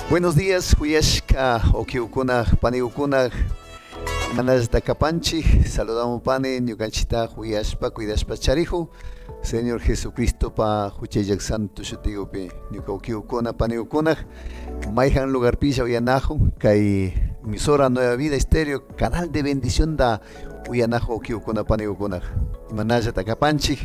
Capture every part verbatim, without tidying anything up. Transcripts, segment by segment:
Buenos días, Huyashka, Okiukuna, Paniukuna, Manas da Capanchi, saludamos Pane, Nyuganchita, Huyashpa, Cuidashpa Charijo, Señor Jesucristo, pa Huchayak Santo, Shutiope, Nyukaukuna, Paniukuna, Maihan Lugar Pilla, Uyanajo, Kai, emisora Nueva Vida Estéreo, canal de bendición da Uyanajo, Okiukuna, Paniukuna, Manaya da Capanchi.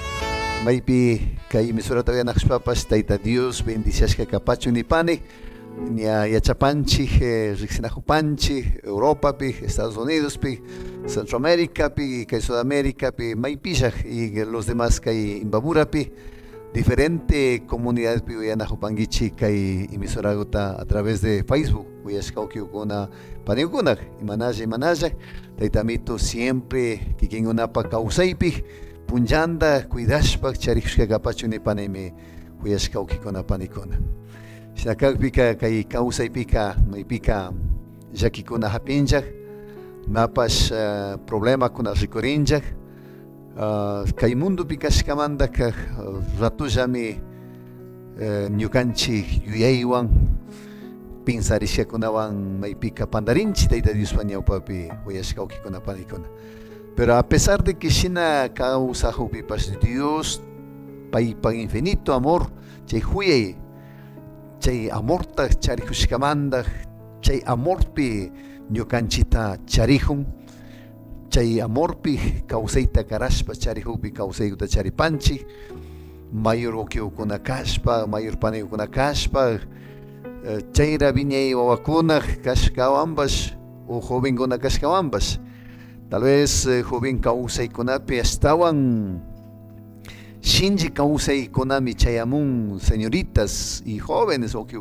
Maypi kay emisora todavía naxpapas taita Dios bendicias que capacho ni pane ni a yachapanchi rixinajupanchi Europa pi Estados Unidos pi Centroamérica pi kay Sudamérica pi maypilla y los demás kay imbabura pi diferente comunidades pi uyanajupangichi kay emisora gota a través de Facebook uyashkauki ukuna paniukuna imanaya imanaya taita mito siempre que quien una pa causaipi Punjanda, Cuidashpak, Charishka Gapachuni Paneme, Huyashkauki Kona Panikona. Shinakakpika, Kai Kausa Pika, Maipika, Jakikuna Hapinjak, Napas problema con Rikorinjak, Kaimundo Pikashkamanda, Ratujami, Nyukanchi, Yuyaiwan, Pinsarisha Kunawan, Maipika Pandarinchi, Taita Dispania Papi, Huyashkauki Kona Panikona. Pero a pesar de que Shina causa jupipas Dios, pai pa infinito amor, chay huye, chay amorta charihushkamanda, chay amorpi ñukanchita charihun, chay amorpi causeita carashpa charihupi causeita charipanchi, mayor okiukuna kashpa, mayor paneukuna kashpa, chayra viñay wawakuna kashkawambas, o jovenguna kashkawambas. Tal vez eh, joven kausay kunapi estaban Shinji kausay kunami chayamun señoritas y jóvenes o que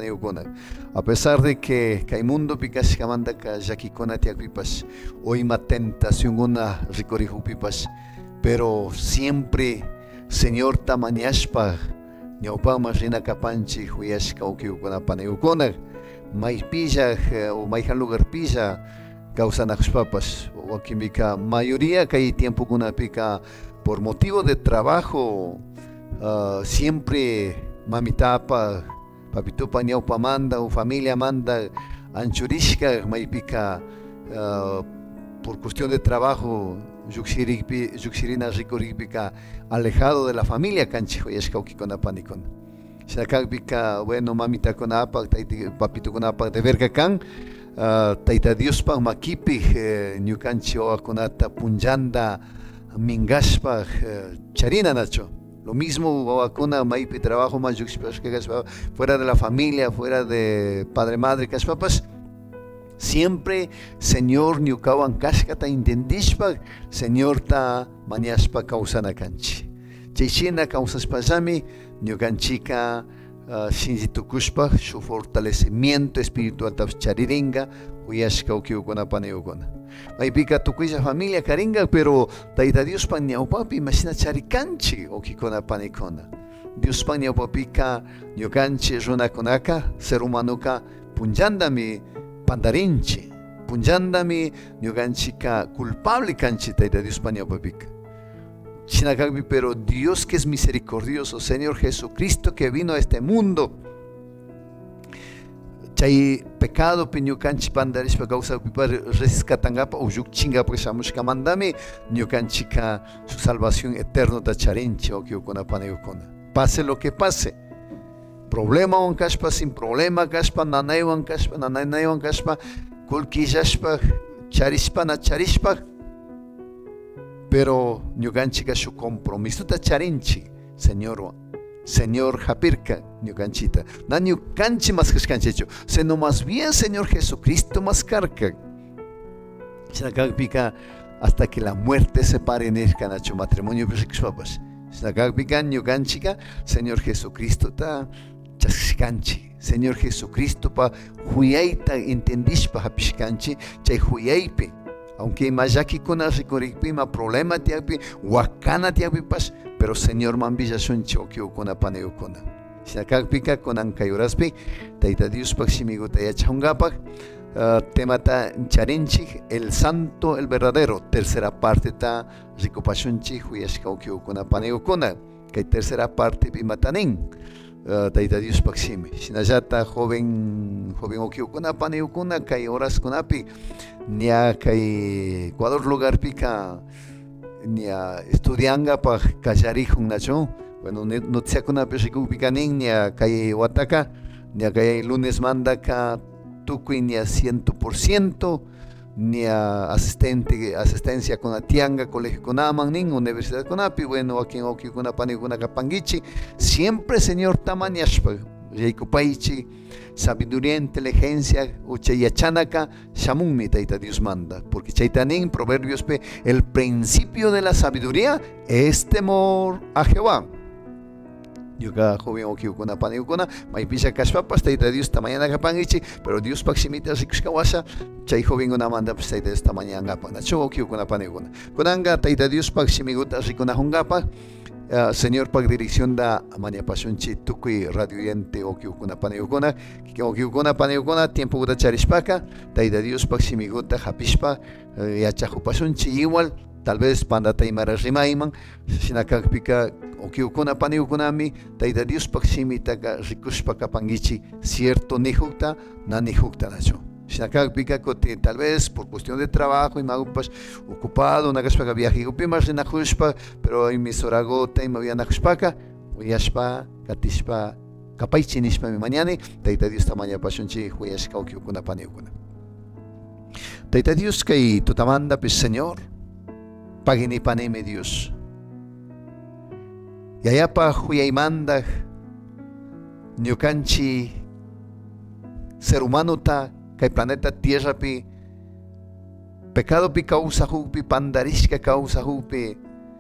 a pesar de que Kaimundo pikas kamanda ka yaki kunati akpipas hoy ma tentación una ricorihu pipas pero siempre Señor tamaniashpa ñaupama rina kapanchi huyashka o que panayukona maipilla o maihan lugar pilla causan papas o química mayoría que hay tiempo con una pica por motivo de trabajo uh, siempre mamitapa papito pañaupa manda o familia manda anchurishka maipica uh, por cuestión de trabajo yuxirina ricoripika alejado de la familia canchijo y escauki con apanicon shakakpika bueno mamita con apa papito con apa de verga can Uh, taita Dios pa makipi eh, ñukanchi wawakunata punjanda mingashpa eh, charina nacho lo mismo wawakuna maipi trabajo más fuera de la familia fuera de padre madre kashpapas siempre Señor ñukawan kashkata intendishpa Señor ta mañashpa kausana kanchi chayshina kausaspallami ñukanchika Uh, Shinjitukushpa, su fortalecimiento espiritual chariringa, uyashka ukiukona paneukona. Maipika tukuisa familia karinga, pero taita Dios pan ñaupapi mashina charikanchi ukikona panekona. Dios pan ñaupapika ñukanchi runakunaka, ser humanuka punjandami pandarinchi, punjandami ñukanchika culpable kanchi taita Dios pan ñaupapika. Pero Dios que es misericordioso, Señor Jesucristo que vino a este mundo, chay pecado piñukanchi pandarish pa causa pipar rescatangapa o yukchingapa que shamushka mandami ñukanchika su salvación eterna da charinchi o que ukona panayukona. Pase lo que pase, problema on kashpa sin problema kashpa nanaywan kashpa nanaywan kashpa kulkillashpa charishpa na charishpa. Pero ñukanchika su compromiso ta charinchi, Señor, Señor Japirka, ñukanchita. Na ñukanchi más kashkanchicho, sino más bien Señor Jesucristo más karka. Shinakakpika hasta que la muerte separe en el canacho matrimonio papas. Shinakakpika ñukanchika, Señor Jesucristo ta chashkanchi. Señor Jesucristo pa huyaita entendishpa hapishkanchi, chay huyaipi. Aunque mayaki kuna rikorikpima problema tiakpi wakana tiakpi pas pero Señor mambilla son chokio kuna paneukuna Shakakpika kunan kayuraspi taita Dios paksimigo tayachongapak temata charinchi el santo el verdadero tercera parte ta rikopashunchi huyashkaukio kuna paneukuna kay tercera parte pimatanin uh, Taita Dios paksimi. Sinajata joven joven okiukuna paniukuna kay horas kunapi nia kay Ecuador lugar pika nia estudianga pa kajarihun nacho. Bueno, noticia kunapi shikupikanin nia kay wataka nia kay lunes manda ka tukui nia ciento por ciento ni a asistente asistencia con la tianga colegio con nin universidad con api bueno aquí en Oki con apani con kapangichi siempre señor tamaniashpa yaikupaichi sabiduría inteligencia uchayachanaka shamunmi taita Dios manda porque chaitanin proverbios pe el principio de la sabiduría es temor a Jehová. Yo cada joven o que una pan y una, mai pisa caspapas, taita Dios esta mañana kapangichi, pero Dios paximita sikskawasa, chay joven una manda pues taita esta mañana kapana, cho que una pan y una. Konanga taita Dios paximiguta sikuna hungapa, Señor pag dirección da mania pasionchi tukui radio yente o que una pan y una, que o que una pan y una tiempo uda charispaka, taita Dios paximiguta hapispa, ya chajo pasionchi igual. Tal vez panda taimara rimaiman, sinakakpika okiukuna paniukunami, taita Dios paksimita ka rikushpa kapangichi, cierto nihukta, na nihukta nacho. Sinakakpika kote tal vez por cuestión de trabajo y magupas ocupado, nakashpaka viaje upimas rinakushpa, pero en mis oragota y mavia nakushpaka, uyashpa, katishpa, kapaichi nishpa mi mañana, taita Dios tamanya pasionchi, huyashka okiukuna paniukuna. Taita Dios kay tutamanda pues Señor, pagini paneme Dios. Yayapa huyaimanda nyukanchi ser humano ta kay planeta Tierra pi pecado pi causa hupi pandarishka causa hupi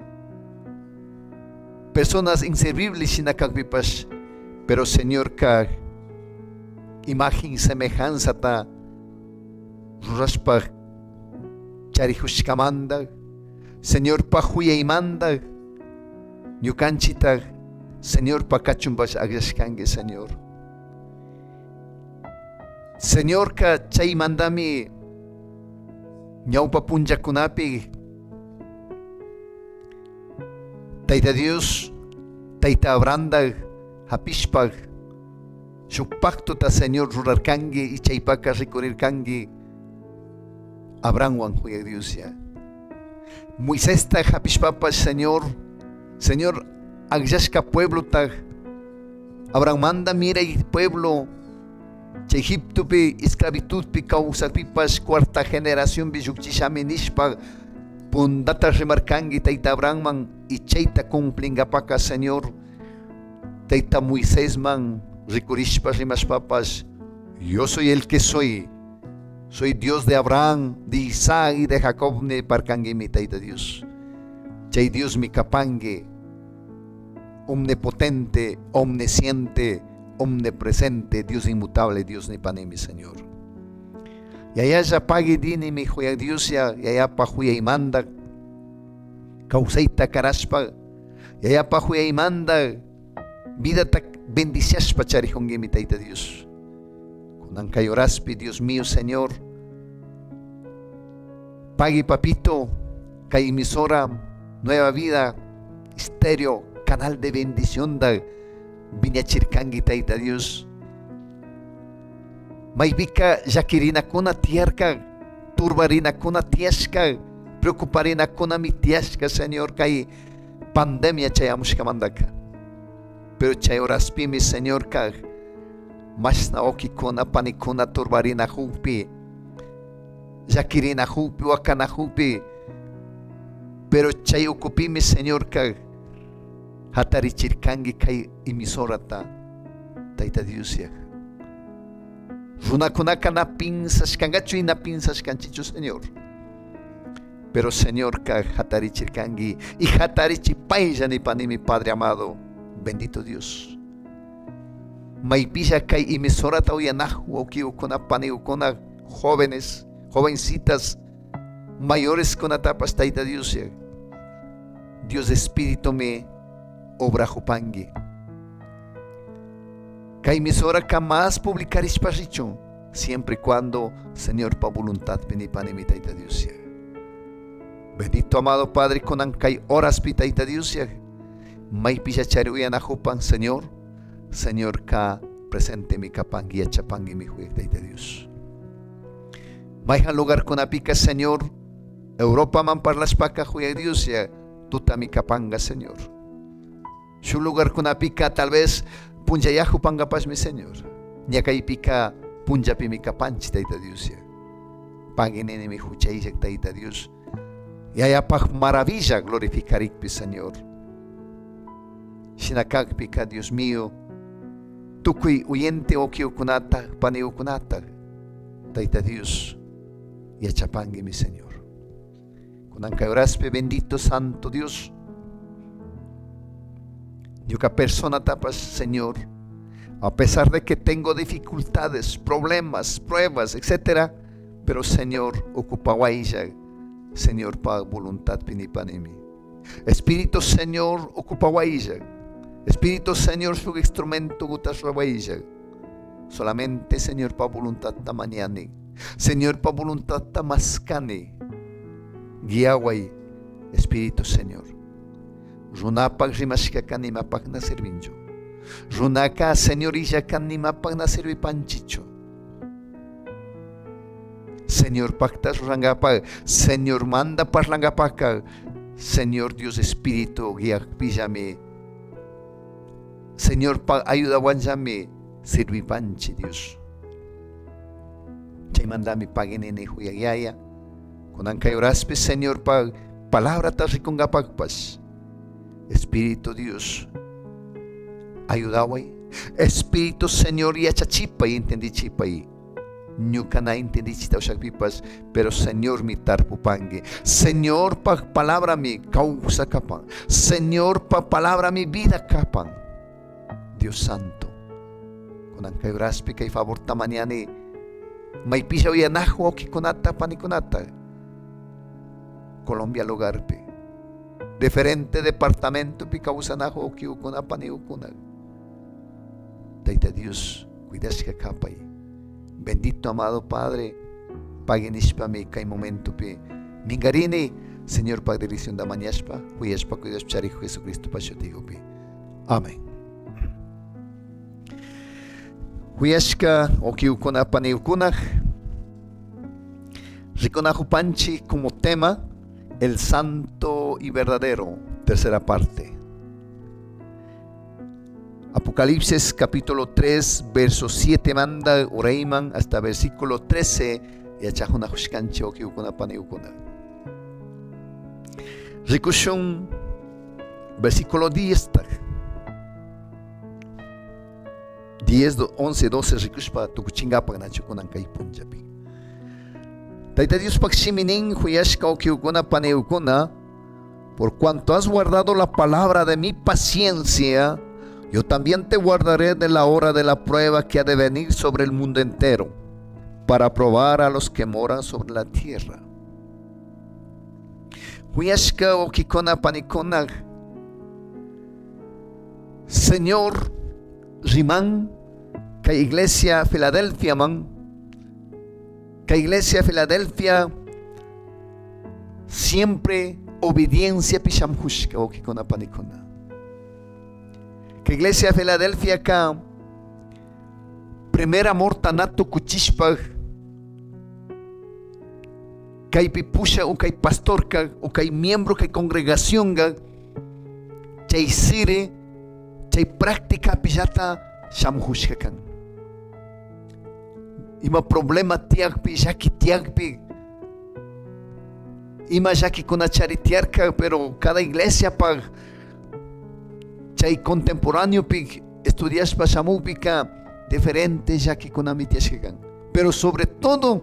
personas inservibles sinakakpipas pero Señor ka imagen y semejanza ta raspa charihushkamanda Señor pa huyaimanda ñukanchita Señor pa kachumbash agrashkange Señor Señor ka chay mandami ñawpa punjakunapi Taita Dios Taita Abranda hapishpa shuk pacto ta Señor rurarkange y chaypaka rikurirkange Abraham huya Dios ya Moisés ta hapishpapa Señor Señor agrashka pueblo ta Abraham manda mira y pueblo che Egipto pi esclavitud pi causa pipas cuarta generación bi yukchishami nishpa pundata remarkangi taita Abraham man y cheita cumplinga paka Señor taita Moisés man rikurishpa rimashpapas yo soy el que soy soy Dios de Abraham, de Isaac y de Jacob ne parkangi mi taita Dios. Chay Dios mi kapange, omnipotente, omnisciente, omnipresente, Dios inmutable, Dios ni pane mi Señor. Y allá ya pague dini mi juya Dios ya, y allá pa juya imanda, causeita caraspa, y allá pa juya imanda, vida ta bendiciaspa charihongi mi taita Dios. Nankayoraspi, Dios mío, Señor. Pague papito, kay emisora, nueva vida, estéreo, canal de bendición da viñachirkangi taita Dios. Maybika yakirina kuna tierka, turbarina kuna tiashka, preocuparina kuna mi tiashka, Señor, kay pandemia chayamushka mandaka. Pero chayoraspi mi Señor ka mas na oki kuna panikuna turbarina hupi yakirina hupi wakana hupi pero chay okupimi Señor ka hatarichirkangi kay emisora ta taita Dios ya runakunaka na pinsas kangachu y na pinsas kanchichu Señor pero Señor ka hatarichirkangi y hatarichipaya ni pani mi Padre amado bendito Dios. Maipilla kay emisora tauyanahu okiu kuna paniu kuna jóvenes, jovencitas, mayores con tapas taita Dios. Dios Espíritu me obra jupangi. Kay emisora jamás publicar isparicho, siempre y cuando Señor pa voluntad penipane mi taita Dios. Bendito amado Padre con kay horas pi taita Dios. Maipilla charuyanahu pan Señor. Señor, ka presente mi kapangi y chapangi mi jueg de Dios. Maiha lugar con apica, Señor, Europa man parlas paca jueg Dios ya, tuta mi kapanga, Señor. Su lugar con apica, tal vez punjayahu panga pas mi Señor. Nyaka ipika punjapi mi kapanchi de Dios ya. Panginene mi juchai de Dios. Y haya pag maravilla glorificarik pi Señor. Shinakak pika, Dios mío, tukui uyente okio kunata, paneo kunata, taita Dios, y achapangi mi Señor. Kunanka oraspe, bendito Santo Dios. Yuka persona tapas, Señor, a pesar de que tengo dificultades, problemas, pruebas, etcétera, pero Señor, ocupa guailla, Señor, pa voluntad pinipanemi. Espíritu Señor, ocupa guailla. Espíritu Señor, su instrumento gutas guailla. Solamente, Señor, pa voluntad ta mañani. Señor, pa voluntad ta mascani. Guía guay, Espíritu Señor. Runapak rimashka kanimapak na servinjo. Runaka, Señor, illa kanimapak na servi panchicho. Señor, pactas rangapa, Señor, manda parlangapaka, Señor Dios Espíritu, guía píllame, Señor, ayuda guanjame, sirvi panchi Dios. Chay mandami pagenene huyagaya, con ancayoraspe, Señor, pa palabra tarricongapakpas, Espíritu Dios, ayuda guay, Espíritu Señor, y achachipa y entendí chipa y. Nunca na entendí chita pipas, pero Señor mi tarpupangue, Señor pa palabra mi causa capan, Señor pa palabra mi vida capan. Dios Santo, con ancayoraspi y favor tamaniani, may pisa hoy anajo oki conata paniconata, Colombia lugarpe, diferente departamento pi causa najo oki ukuna paniukuna. Taita Dios, cuidas que capa y. Bendito amado Padre, pagenishpa mi kai momento pe mingarini, Señor Padre edición da mañashpa, huyashpa cuidas charijo Jesucristo pachotigo pe. Amén. Huyashka okiukuna paniukunaj, rikonajo panchi como tema, el santo y verdadero, tercera parte. Apocalipsis capítulo tres, verso siete manda Oreiman hasta versículo trece y achajuna hushkanchi okiukuna paniukuna. Rikushun versículo diez diez, once, doce rikushpa tukuchingapa nachukunan kai punjapi. Taita Dios pakshiminin huyashka okiukuna paniukuna, por cuanto has guardado la palabra de mi paciencia, yo también te guardaré de la hora de la prueba que ha de venir sobre el mundo entero, para probar a los que moran sobre la tierra. Huyashka okikona panikona. Señor, Rimán, que iglesia Filadelfia man, que iglesia Filadelfia, siempre obediencia pishamhushka okikona panikona. Que iglesia Filadelfia ka primer amor tanato kuchishpa kay pipusha o kay pastor ka o kay miembro kay congregación ka chay sire chay práctica pijata shamhushka kan ima problema tiagpi yaki tiagpi ima yaki kunacharitiarka, pero cada iglesia pa chay contemporáneo pig estudias pasamúpica diferente ya que con amitiashegan, pero sobre todo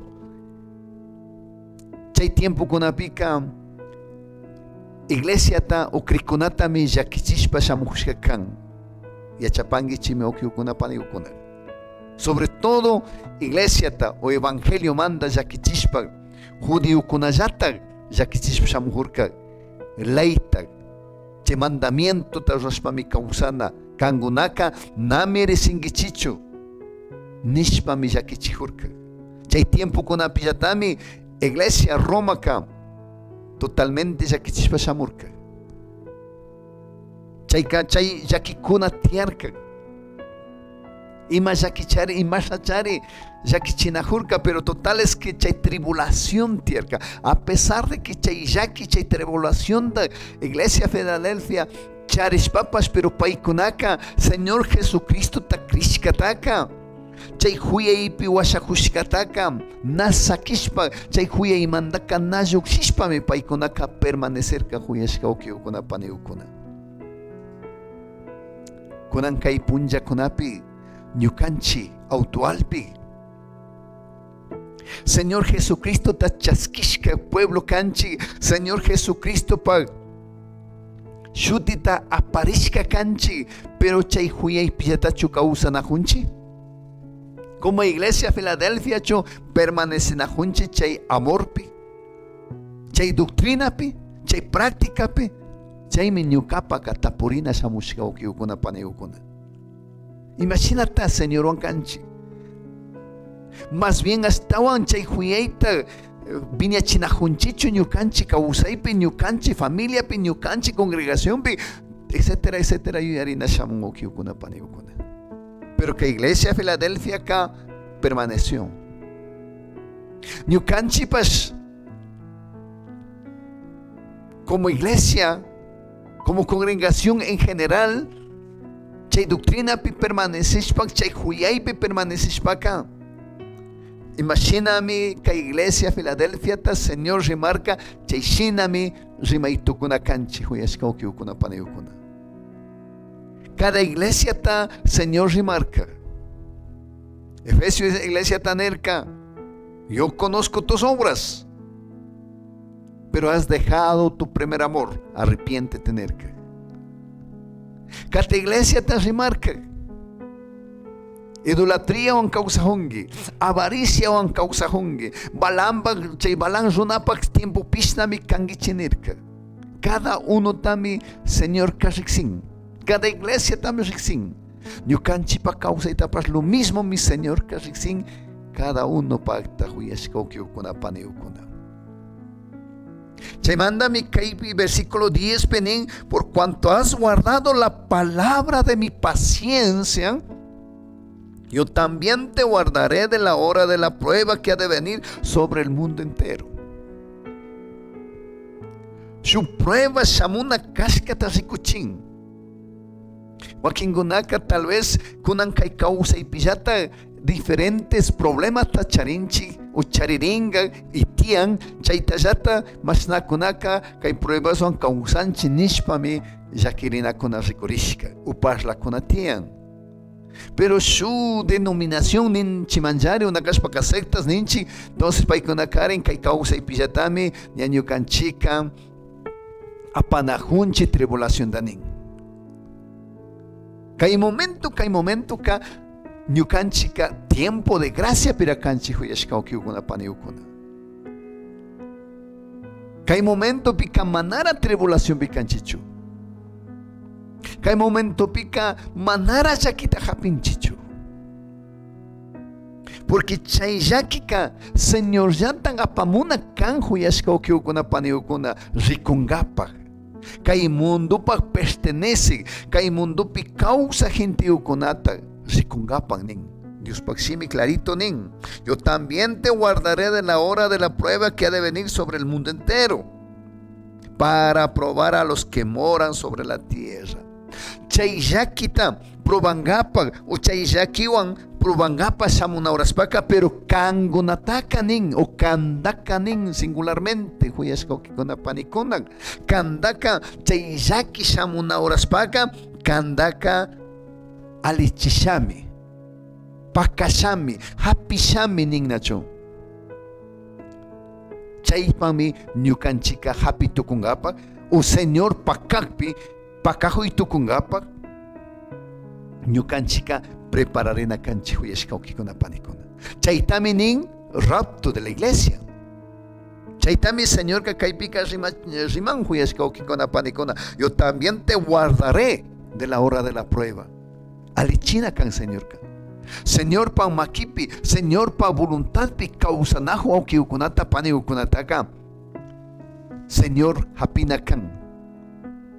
chay tiempo con apica iglesia ta o criconata mi ya que chispa samushkan y achapangi chime okiukuna paniukuna. Sobre todo iglesia ta o evangelio manda ya que chispa judío kunayata ya que chispa samuhurka leita che mandamiento ta rashpa mi kausana kangunaka namere singichicho nishpa mi yakichihurka. Chay tiempo con apillatami iglesia Roma ka totalmente yakichishpa shamurka. Chay ka chay yakikuna tiarka Ima yakichari, ima shachari, yakichinajurka, pero total es que chay tribulación tierca. A pesar de que chay yaki, chay tribulación de Iglesia Filadelfia, charis papas, pero paikunaka, Señor Jesucristo takrishkataka. Chay huyaipi washakushkataka, nasakishpa, chay huyaimandaka nayukshishpa mi paikunaka permanecerka huyashka ukiukuna paniukuna. Kunan kay punja kunapi, ñukanchi autualpi. Señor Jesucristo tachaskishka pueblo kanchi, Señor Jesucristo pa shutita aparishka kanchi, pero chay huyaipi yatachu kausanajunchi. Como Iglesia Filadelfia cho permanecenajunchi chay amorpi, chay doctrinapi, chay prácticapi, chay mi ñukapa katapurina shamushka ukiukuna paneukuna. Imagínate, Señor Wankanchi. Más bien hasta chay huyeita viña chinajunchicho ñukanchi kausaipi ñukanchi familia pi ñukanchi congregación pi etcétera etcétera yuyarina shamun ukiukuna paneukuna. Pero que Iglesia Filadelfia acá permaneció. Ñukanchi pas como iglesia, como congregación en general, chay doctrina pi permanecishpa, chay huyay pi permanecishpa acá. Imagíname que Iglesia Filadelfia ta Señor remarca chay shinami rimaitukuna kanchi huyashka ukiukuna paneukuna. Cada iglesia ta Señor remarca. Efesios iglesia tanerca. Yo conozco tus obras, pero has dejado tu primer amor. Arrepiéntete, nerca. Cada iglesia ta remarca. Idolatría o causa hongi, avaricia o causa hongi, balamba chay balan runapak tiempo pisnami kangichinerka. Cada uno tami Señor karixin. Cada iglesia también rixin. Ñukanchi pa causa y tapas lo mismo mi Señor que rixin. Cada uno pacta huyashkokiukuna paneukuna. Se manda mi kaipi versículo diez penin. Por cuanto has guardado la palabra de mi paciencia, yo también te guardaré de la hora de la prueba que ha de venir sobre el mundo entero. Su prueba shamuna kashkata rikuchin. Wakingunaka tal vez kunan kai causa y pillata diferentes problemas tacharinchi o chariringa y tian chaitayata masnakunaka kai pruebas son causanchi nishpami yakirina kuna rikurishka upasla kuna tian. Pero su denominación nin chimanjari una kashpaka sectas ninchi, entonces paikunakaren kai causa y pillatami ñañukanchika apanajunchi tribulación danin. Hay momento, hay momento que ñukanchika tiempo de gracia para kanchi huyashka ukiukuna paniukuna. Hay momento pica manara tribulación picanchichu. Hay momento pica manara yakita japinchichu. Porque chay yakika Señor yantan apamuna kan huyashka ukiukuna paniukuna rikungapa. Kay mundo pa pertenece, kay mundo pi causa gente ukunata, rikungapan nin. Dios paximi clarito nin. Yo también te guardaré de la hora de la prueba que ha de venir sobre el mundo entero, para probar a los que moran sobre la tierra. Chay yakita probangapa o chay yakiwan probangapa samuna oraspaka, pero kangunataka nin o kandaka nin singularmente huyashka ukikuna panikunan. Kandaka chay yaki samuna oraspaka, kandaka alichishami, pakashami, hapishami nin nacho. Chaypami ñukanchika hapi tukungapa o Señor pakakpi pakajo y tukungapa ñukanchika prepararé na kanchi huyashka ukikuna panikuna. Chaitami nin rapto de la iglesia. Chaitami Señor que kaipika riman huyashka ukikuna panikuna. Yo también te guardaré de la hora de la prueba. Alichina kan Señor ka. Señor pa makipi, Señor pa voluntad pi kausanajo ukikunata panikunataka. Señor hapina kan.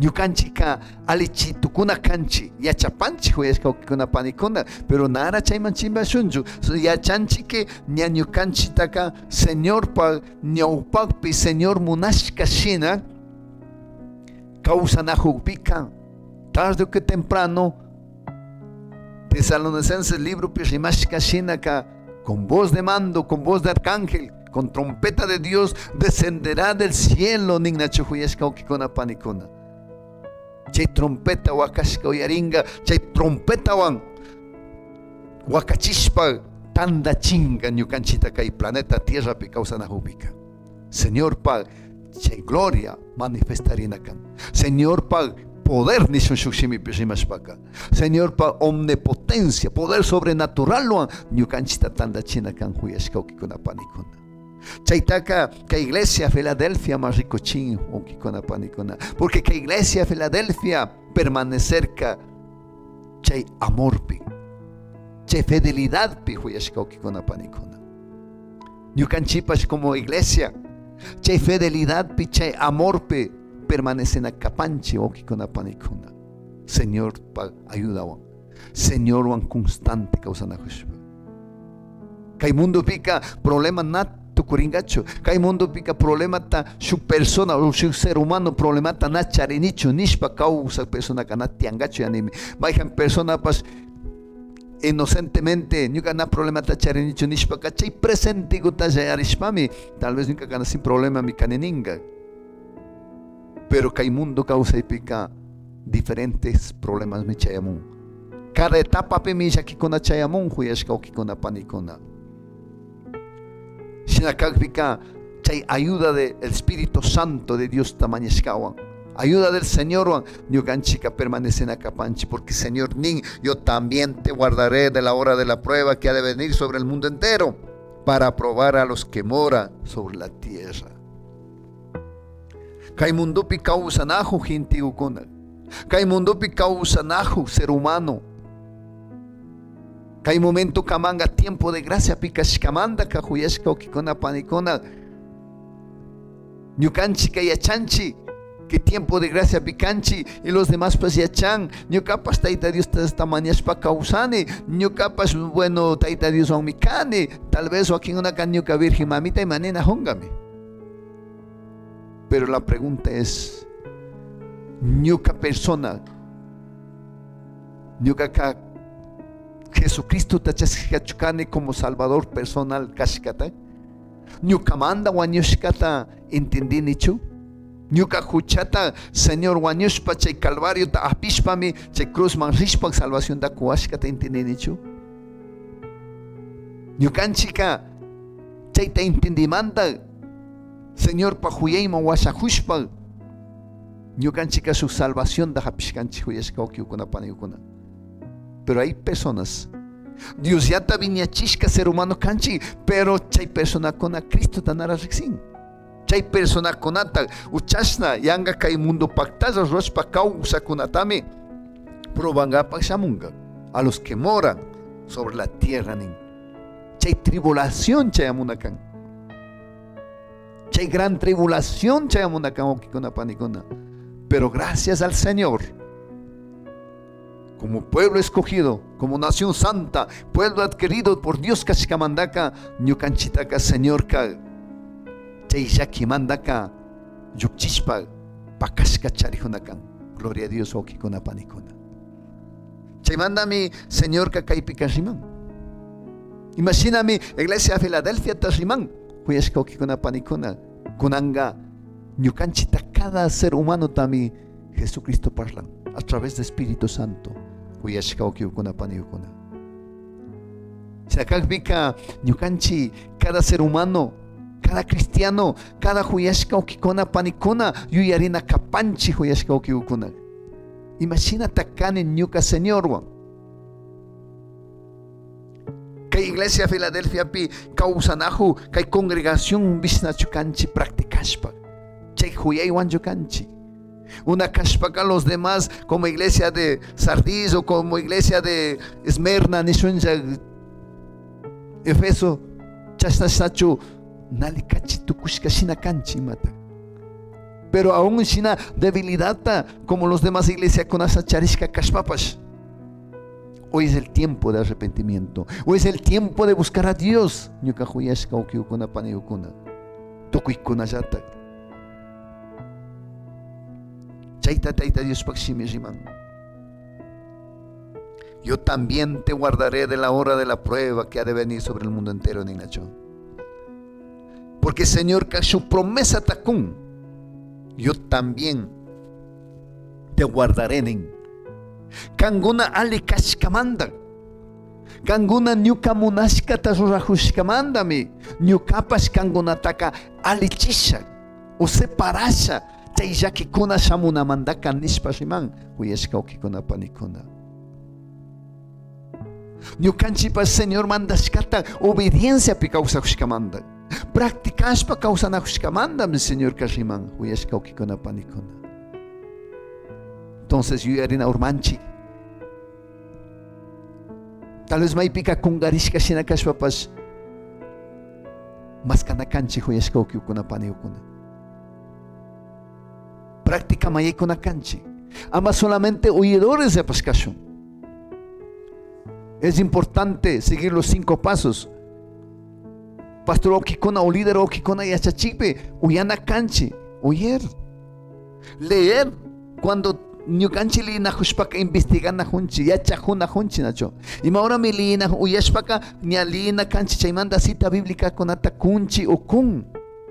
ñukanchika alichitukuna kanchi yachapanchik huyashka ukikuna panikuna pero nara chayman chimbashunchu yachanchik ña ñukanchitaka Señorpa ñawpakpi Señor munashka shina kawsanakukpika tarde que temprano Tesalonicenses libro pi rimashka shinaka con voz de mando, con voz de arcángel, con trompeta de Dios descenderá del cielo ningnachu huyashka ukikuna panikuna. Chay trompeta wakashka uyaringa, chay trompeta wan wakachishpa tanda chinga ñukanchita kay planeta Tierra pi kawsanakupika. Señor pa chay gloria manifestarina kan. Señor pa poder nishun shukshimi pi rimashpaka. Señor pa omnipotencia, poder sobrenatural wan ñukanchita tanda china kan huyashka ukikuna panikuna. Chaytaka que iglesia Filadelfia más rico chin ukikuna panikuna. Porque que iglesia Filadelfia permanecer ka chay amor pi, chay fidelidad pi huyashka ukikuna panikuna. Ñukanchipas como iglesia chay fidelidad pi, chay amor pi permanecen a kapanchi ukikuna panikuna. Señor pa ayuda wan, Señor wan constante causana hushpa. Kay mundo pica problema nat tukuringacho. Kay mundo pica problema ta su persona o su ser humano problema ta na charinicho nishpa causa persona kana tiangacho anime. Vayan persona pas inocentemente nunca na problema ta charinicho nishpa kachay presente gota yarishpami tal vez nunca kana sin problema mi kaneninga. Pero kay mundo causa y pica diferentes problemas mi chayamun. Cada etapa pe mi yakikona chayamun huyashka ukikona panikona. Shinakakvika chay ayuda del Espíritu Santo de Dios tamañescawan. Ayuda del Señor ñukanchika permanece en akapanchi porque Señor nin yo también te guardaré de la hora de la prueba que ha de venir sobre el mundo entero para probar a los que moran sobre la tierra. Kay mundupi kausanahu jintiukuna. Kay mundupi kausanahu ser humano. Kay momento kamanga tiempo de gracia pikashkamanda kahuyashka ukikuna panikuna. Ñukanchi kayachanchi que tiempo de gracia picanchi y los demás pues yachan. Ñukapas taita Dios esta maniashpa kausani. Ñukapas bueno taita Dios omikani. Tal vez o aquí una cañuca virgen mamita y manena hongame. Pero la pregunta es, ñuka persona, ñuka ka Jesucristo tachashkachukane como Salvador personal kashkata, ñuka manda wañushkata entendinichu, ñuka huchata Señor wañushpa chay calvario ta apishpami chay cruz man rishpa salvación da kuashkata entendinichu, ñukanchika chay ta entendimanda Señor pa huyayma washahushpa ñukanchika su salvación da hapishkanchi huyashka ukiukuna paniukuna. Pero hay personas, Dios ya ta viñachishka ser humano kanchi, pero chay persona kona Cristo tanara rixin. Chay persona konata uchashna yanga kay mundo pactaza roshpa causa kunatami probanga pakshamunga a los que moran sobre la tierra nin. Chay tribulación chay amunakan. Chay gran tribulación chay amunakan okikuna panikuna. Pero gracias al Señor, como pueblo escogido, como nación santa, pueblo adquirido por Dios kashkamandaka, ñukanchitaka Señor ka chay yakimandaka yukchishpa pakashka charihunakan. Gloria a Dios okikuna panikuna. Chay mandami Señor ka kaypi kashiman. Imagíname iglesia Filadelfia tashiman. Huyashka okikuna panikuna. Kunanga ñukanchita cada ser humano tami Jesucristo parlan a través del Espíritu Santo. Huyashka okikuna panikuna. Sakakvika ñukanchi cada ser humano, cada cristiano, cada huyashka okikuna panikuna yuyarina kapanchi huyashka okikuna. Imagínate acá en ñuka Señor wan. Kay iglesia Filadelfia pi kausanahu kay congregación bisnachukanchi practicashpa. Chay huyaywan yukanchi. Una kashpaka los demás como iglesia de Sardis o como iglesia de Esmerna nishunja Efeso chasnasachu nalikachi tukushka shinakanchi mata. Pero aún sin debilidad como los demás iglesias con esa charishka kashpapas. Hoy es el tiempo de arrepentimiento. Hoy es el tiempo de buscar a Dios. Ñuka huyashka ukiukuna paniukuna. Tukuykuna yata. Chayta taita Dios pakshimi riman. Yo también te guardaré de la hora de la prueba que ha de venir sobre el mundo entero, Ninacho. Porque Señor, que su promesa takun, yo también te guardaré en. Kanguna ali kashkamanda. Kanguna nyuka munashka tarurahushkamandami. Nyukapas kanguna taka ali chisha. O separasha. Chayakikuna shamuna mandaka nishpashiman. Huyashka okikuna panikuna. Ñukanchipas Señor mandashkata obediencia pi kawsahushkamanda. Practicashpa kawsanahushkamanda mi Señor kashiman. Huyashka okikuna panikuna. Entonces yo yarina urmanchi. Tal vez maipika kungarishka shina kashpapas. Maskana kanchi huyashka okikuna panikuna. Práctica mayekuna kanchi. Ama solamente oidores de paskashun. Es importante seguir los cinco pasos. Pastor okikuna o líder okikuna yachachipe. Uyana kanchi. Oyer. Leer. Cuando Ñukanchi li nahushpaka investigar na hunchi, yachajuna hunchi nacho. Y ahora mi li na uyashpaka ni alina kanchi chaymanda cita bíblica konata kunchi o kun.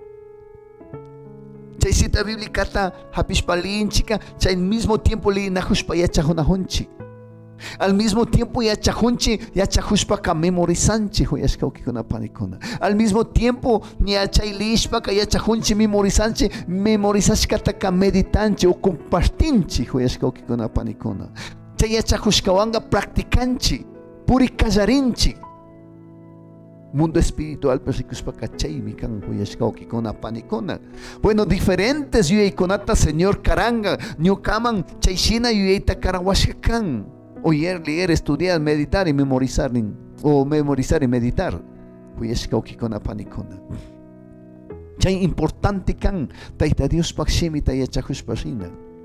Chay cita bíblica ta hapishpalinchika, chay al mismo tiempo li nahushpa yachajuna hunchi. Al mismo tiempo yachajunchi, yachajushpaka memorizanchi huyashka ukikuna panikuna. Al mismo tiempo ni achaylishpaka yachajunchi memorizanchi, memorizashkataka meditanchi o compartinchi huyashka ukikuna panikuna. Chay yachajushkawanga practicanchi, purikallarinchi. Mundo espiritual persikushpaka chaymi kan huyashka ukikuna panikuna. Bueno, diferentes yuyaykunata Señor karanga, ñukaman chayshina yuyayta karawashka kan. Oyer, leer, estudiar, meditar y memorizar, o memorizar y meditar. Huyashka ukikuna panikuna. Chay importante kan taita Dios pakshimi tayachahushpashina.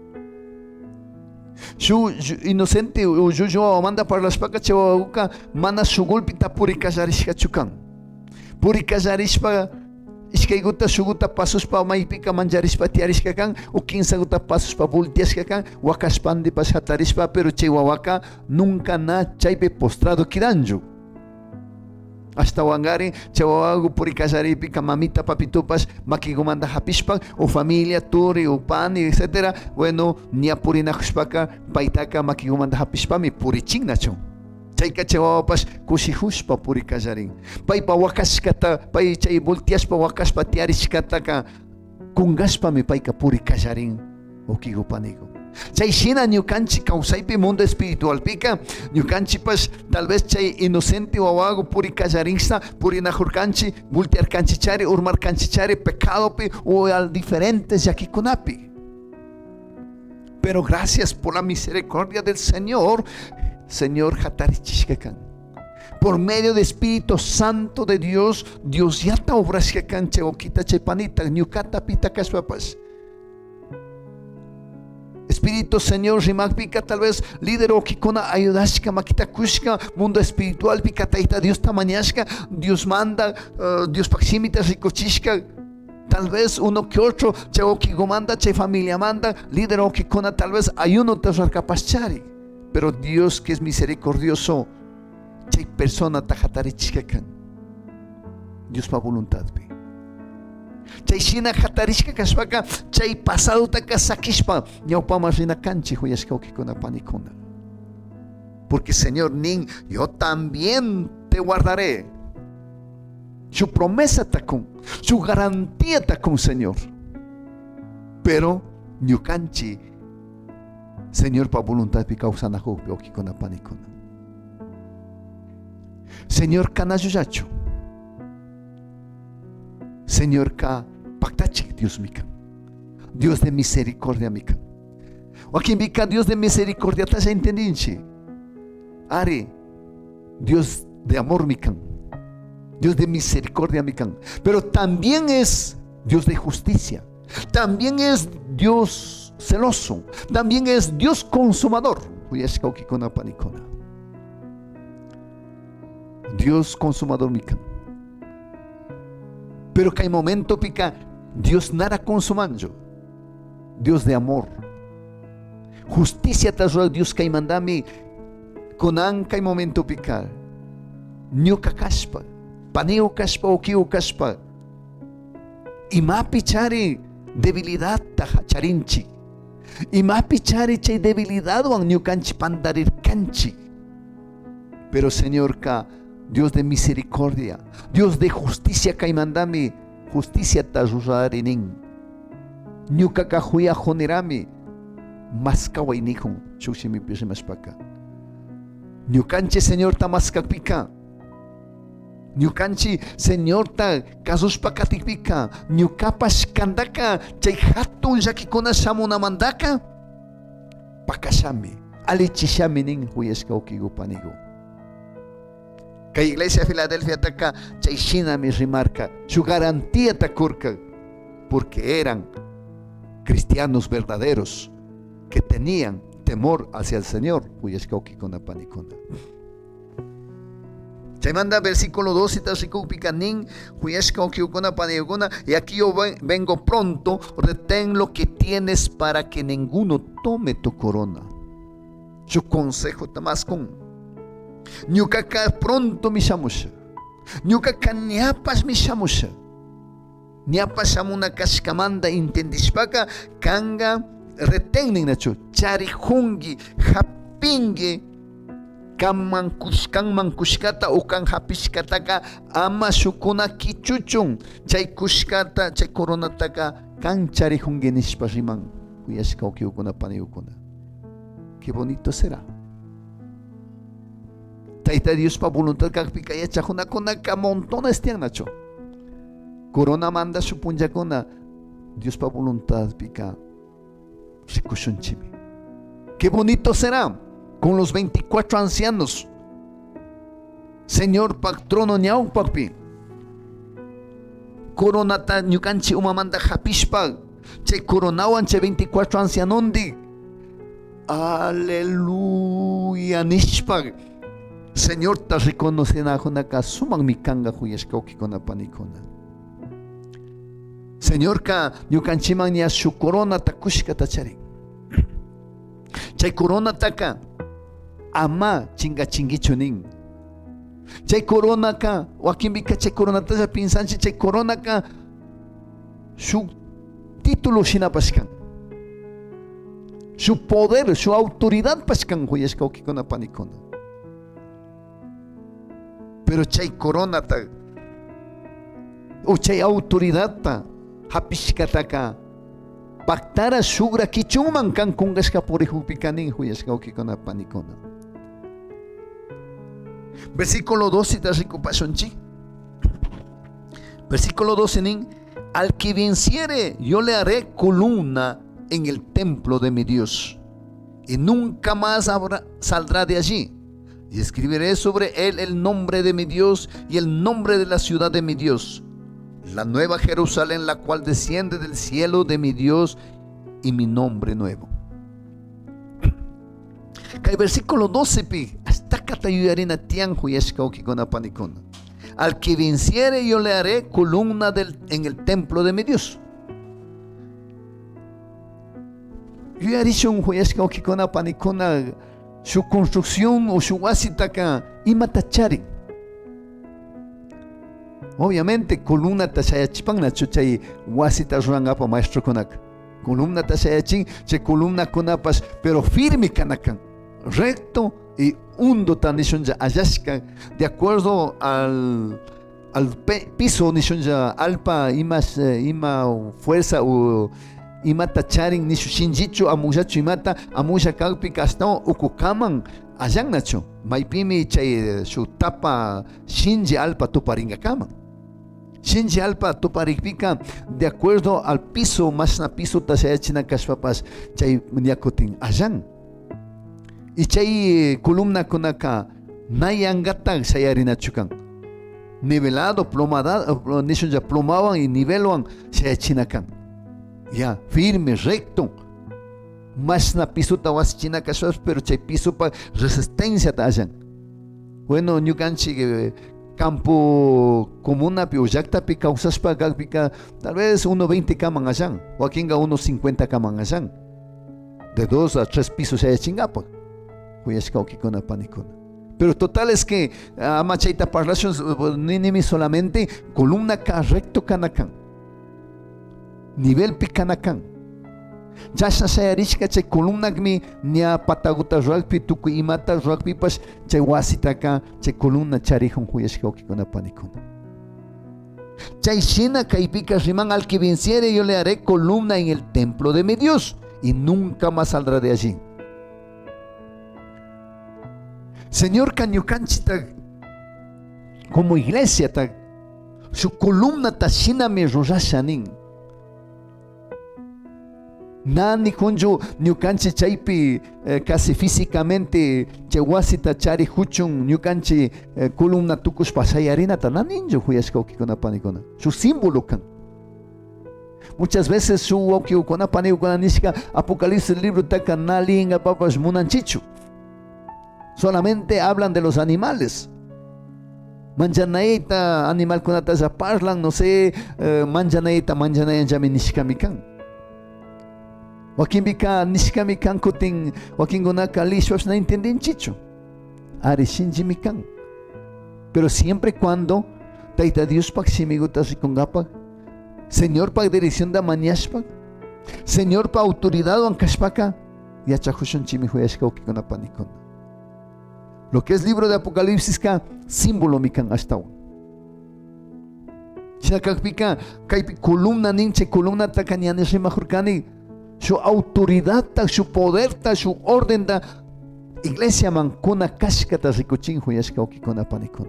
Shu inocente o yo manda para las pacas chawauka mana shugulpita purikasharishka chukan. Purikasharishpa Ishkaiguta suguta pasuspa maipika manjarishpa tiarishka kan o quinsaguta pasuspa volteashka kan wakashpandi pas hatarishpa pero chay wawaka nunca na chaype postrado kiranju. Hasta wangari chawawagu purikasharipika mamita papitupas makigumanda hapishpa o familia turi o pani etcétera. Bueno nia purinahushpaka paitaka makigumanda hapishpami purichin nacho. Chayka chawapas kushihushpa purikallarin. Paypa wakashkata, pay chay volteashpa wakashpa tiarishkataka kungashpami payka purikallarin okigupanigo. Chay shina ñukanchi kawsaypi mundo espiritualpika ñukanchipas tal vez chay inocente wawago purikallarinsa purinajurkanchi voltearkanchichari urmarkanchichari pecadopi o al diferentes yakikunapi. Pero gracias por la misericordia del Señor. Señor hatarichishkakan. Por medio del Espíritu Santo de Dios, Dios ya ta obrashkakan chewokita chepanita, ñukata pita kashpapas. Espíritu Señor, rimakpika tal vez líder okikuna ayudashka makita kushka, mundo espiritual pika taita Dios tamañashka, Dios manda, uh, Dios pakshimita rikochishka. Tal vez uno que otro, chewokigo manda, che familia manda, líder okikuna tal vez ayuno te rarkapaschari. Pero Dios que es misericordioso, chay persona tajatarichkakan. Dios pa voluntad pe. Chay shina jatarishka kashpaka, chay pasado taka sakishpa, ñawpama rina kanchi huyashka ukikuna panikuna. Porque Señor nin, yo también te guardaré. Su promesa takun, su garantía takun, Señor. Pero ñukanchi Señor, pa voluntad pi causana hope o kikona panikona. Señor, kanayuyacho. Señor, ka pactachik Dios mika. Dios de misericordia mika. O aquí mika Dios de misericordia ta ya entendinchi. Ari, Dios de amor mikan. Dios de misericordia mikan. Pero también es Dios de justicia. también es Dios celoso, también es Dios consumador. Dios consumador mikan. Pero que hay momento pica Dios nada consumando. Dios de amor. Justicia tasura Dios que mandami con anca y momento pica. Nyuka kaspa, paneo kaspa o kio kaspa. Y más pichari debilidad taja charinchi. Y más pichari chay debilidad o nyukanchi pandarir kanchi. Pero Señor ka Dios de misericordia, Dios de justicia kaimandami, justicia tazuzarinin. Nyuka kahuya honerami, maskawainihun, shushimi pisemaspaka. Nyukanchi Señor ta maskapika. Nyukanchi Señor ta kasuspakatikpika. Nyukapas kandaka, chay hatun yakikuna samuna mandaka. Pakashami, alichishami nin huyeska okigo panigo. Que Iglesia Filadelfia taca chayshina mi rimarca, su garantía takurka, porque eran cristianos verdaderos que tenían temor hacia el Señor. Se manda versículo dos y aquí yo vengo pronto, retén lo que tienes para que ninguno tome tu corona. Su consejo tamas con Nyukaka pronto mi shamusha. Nyukaka niapas mi shamusha. Niapas samuna kashkamanda intendispaka kanga retenin nacho. Chari hungi hapingi kaman kushkan man kushkata o kan hapishkataka ama shukuna kichuchun. Chay kushkata chay koronataka kan chari hungi nishpashiman. Kuyashka okiukuna paniukuna. Qué bonito será. Taita Dios pa voluntad kakpika ya chajuna kona ka montones tiang nacho. Corona manda su punja kona. Dios pa voluntad pica. Shikushunchimi. Qué bonito será con los veinticuatro ancianos. Señor patrono ñau papi. Corona ta ñukanchi umamanda hapishpa. Che coronawan che veinticuatro ancianondi. Aleluya nishpa. Señor, ta reconocen a Jonaka, suman mi kanga huyashkauki con panikona. Señor, ka yukanchiman ya su corona takushka tachari. Chay corona taka ama chinga chingichunin. Chay corona ka wakimbika chay corona tacha pinsanchi chay corona ka su título shinapashkan. Su poder, su autoridad pashkan huyashkauki con panikona. Pero chay corona ta o chay autoridad ta hapishkataka pactara sugra kichuman kan kungaska porihupikanin huyaska okikona panikona. Versículo doce ta pasonchi. Versículo doce nin, al que venciere yo le haré columna en el templo de mi Dios y nunca más habrá, saldrá de allí. Y escribiré sobre él el nombre de mi Dios y el nombre de la ciudad de mi Dios, la nueva Jerusalén, la cual desciende del cielo de mi Dios, y mi nombre nuevo. El versículo doce pi hasta catayuarina tianjo y escauquicona panicona. Al que venciere yo le haré columna del, en el templo de mi Dios. Yo ya he dicho un escauquicona panicona. Su construcción o su wasitaka imatachari. Obviamente, columna tasayachipang na chuchay wasita rangapa maestro konak. Columna tasayachin, che columna konapas, pero firme kanakan. Recto y hundo tan nishonja ayashka, de acuerdo al, al piso nishonja alpa imas, ima fuerza o imata charing nishu shinjichu amujachu imata amuja kalpi kastao ukukaman ayang nacho maipimi chay su tapa shinji alpa tuparinga kama shinji alpa tuparikpika de acuerdo al piso más na piso tasayachina kashpapas chay niakotin ayang y chay columna kunaka nayangata sayarinachukan nivelado plomada nishunja plomaban y niveluan sayachinakan. ya, firme, recto. Más na piso tawas china casuas, pero chay piso pa resistencia tayan. Bueno, ñukanchi eh, campo comuna pi uyakta pi causas pa pica tal vez uno veinte kaman allán, o aquí uno cincuenta kaman allán. De dos a tres pisos hay chingapa. Huyashkauki-kuna panikuna. Pero total es que amachaita parlations ninimi solamente columna ka recto kanakan. Nivel pi kanakan. Jasha sayarishka chay columna mi nia pataguta rugby tuku imata rugby pas chay wasitaka chay columna charihun huyashkauki-kuna panikuna. Chay shina kaipika riman al que venciere yo le haré columna en el templo de mi Dios y nunca más saldrá de allí. Señor Kanyukanchita, como iglesia, ta, su columna ta shina me rorashanin. Nani kunju nyukanchi chaipi eh, casi físicamente chewasita chari huchun nyukanchi eh, columna tukus pasayarina ta naninjo huyashkaukikuna panikuna. Su símbolo kan. Muchas veces su okikuna panikuna nishka Apocalipsis libro ta kanalinga papas munanchichu. Solamente hablan de los animales. Manjanaita animal kunata ya parlan, no sé, uh, manjanaita manjanaita jami nishkamikan. Wakin bika nishkamikan kutin, wakin gunaka lishwas na entenden chicho. Ari shinjimikan. Pero siempre cuando taita Dios pak simigutas y kongapa, Señor pak dirección da maniashpa, Señor pa autoridad o ankashpaka, yachahushon chimihuyashka okikuna panikona. Lo que es libro de Apocalipsis ka símbolo mikan hasta hoy. Chakakpika kaipi columna ninche columna takanyane shimahurkani su autoridad ta su poder ta su orden ta iglesia mankuna kashkata rikuchin huyashka okikuna panikuna.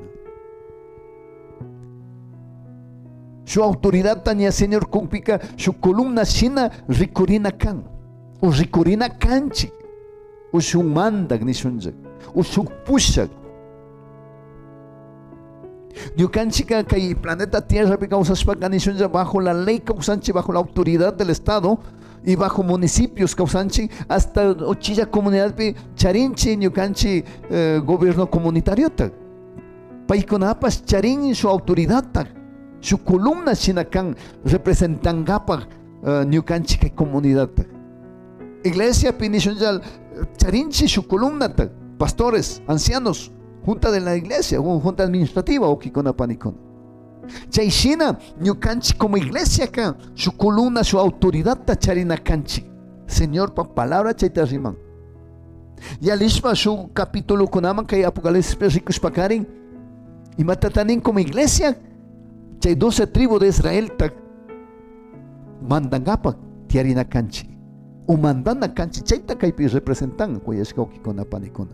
Su autoridad ta nia Señor kumpika su columna shina rikurina kan o rikurina kanchi o su mandag ni shunjak. Usuk pushak. Nyukanchika kay planeta Tierra bajo la ley causanchi, bajo la autoridad del Estado y bajo municipios causanchi hasta ochilla comunidad charinchi nyukanchi eh, gobierno comunitario ta. Paikonapas charin su autoridad ta. Su columna shinakan representan gapa nyukanchika comunidad ta. Iglesia pinishonjal charinchi su columna ta. Pastores, ancianos, junta de la iglesia, junta administrativa, o kikona panikona. Chaishina, nyukanchi como iglesia acá, su columna, su autoridad tacharina kanchi. Señor, pa palabra chaita riman. Y alishma su capítulo konaman que Apocalipsis ricos pakarin. Y matatanin como iglesia, chay doce tribus de Israel ta mandangapa tiarina kanchi. O mandana kanchi chaita kaipi representan kuyashka okikona panikona.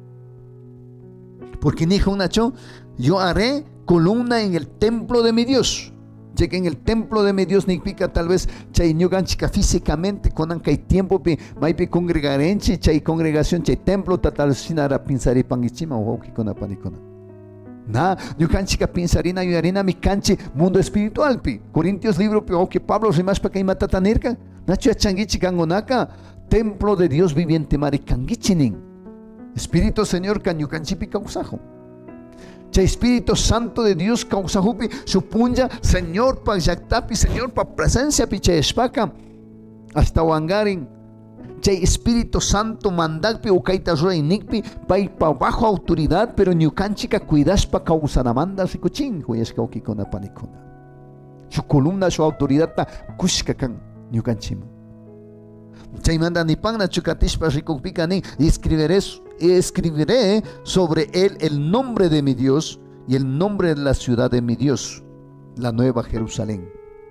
Porque dijo una cho, yo haré columna en el templo de mi Dios. Ya que en el templo de mi Dios significa tal vez chay ñuganchika físicamente con hay tiempo pe maipe congregarenchi chay congregación chay templo tatal sinara pinsari pangichima o okikona panikona. Na ñuganchika pinsarina y arena mi canchi mundo espiritual pi. Corintios libro pe o que Pablo rimas pa kay matatanirka. Nacho changichi kangonaka templo de Dios viviente marikangichinin. Espíritu Señor Kanyukanchipi causajo. Che Espíritu Santo de Dios causajupi supunya Señor pa yaktapi Señor pa presencia pi che espaka hasta wangarin. Che Espíritu Santo mandakpi ukaita rey nikpi pa pa bajo autoridad pero nyukanchika cuidas pa causanamanda rikuchin huyashka okikona panikona. Su columna su autoridad ta kushkakan nyukanchima. Chaymanda ni pagna chukatishpa rikupikani y escribiré, escribiré sobre él el nombre de mi Dios y el nombre de la ciudad de mi Dios, la nueva Jerusalén.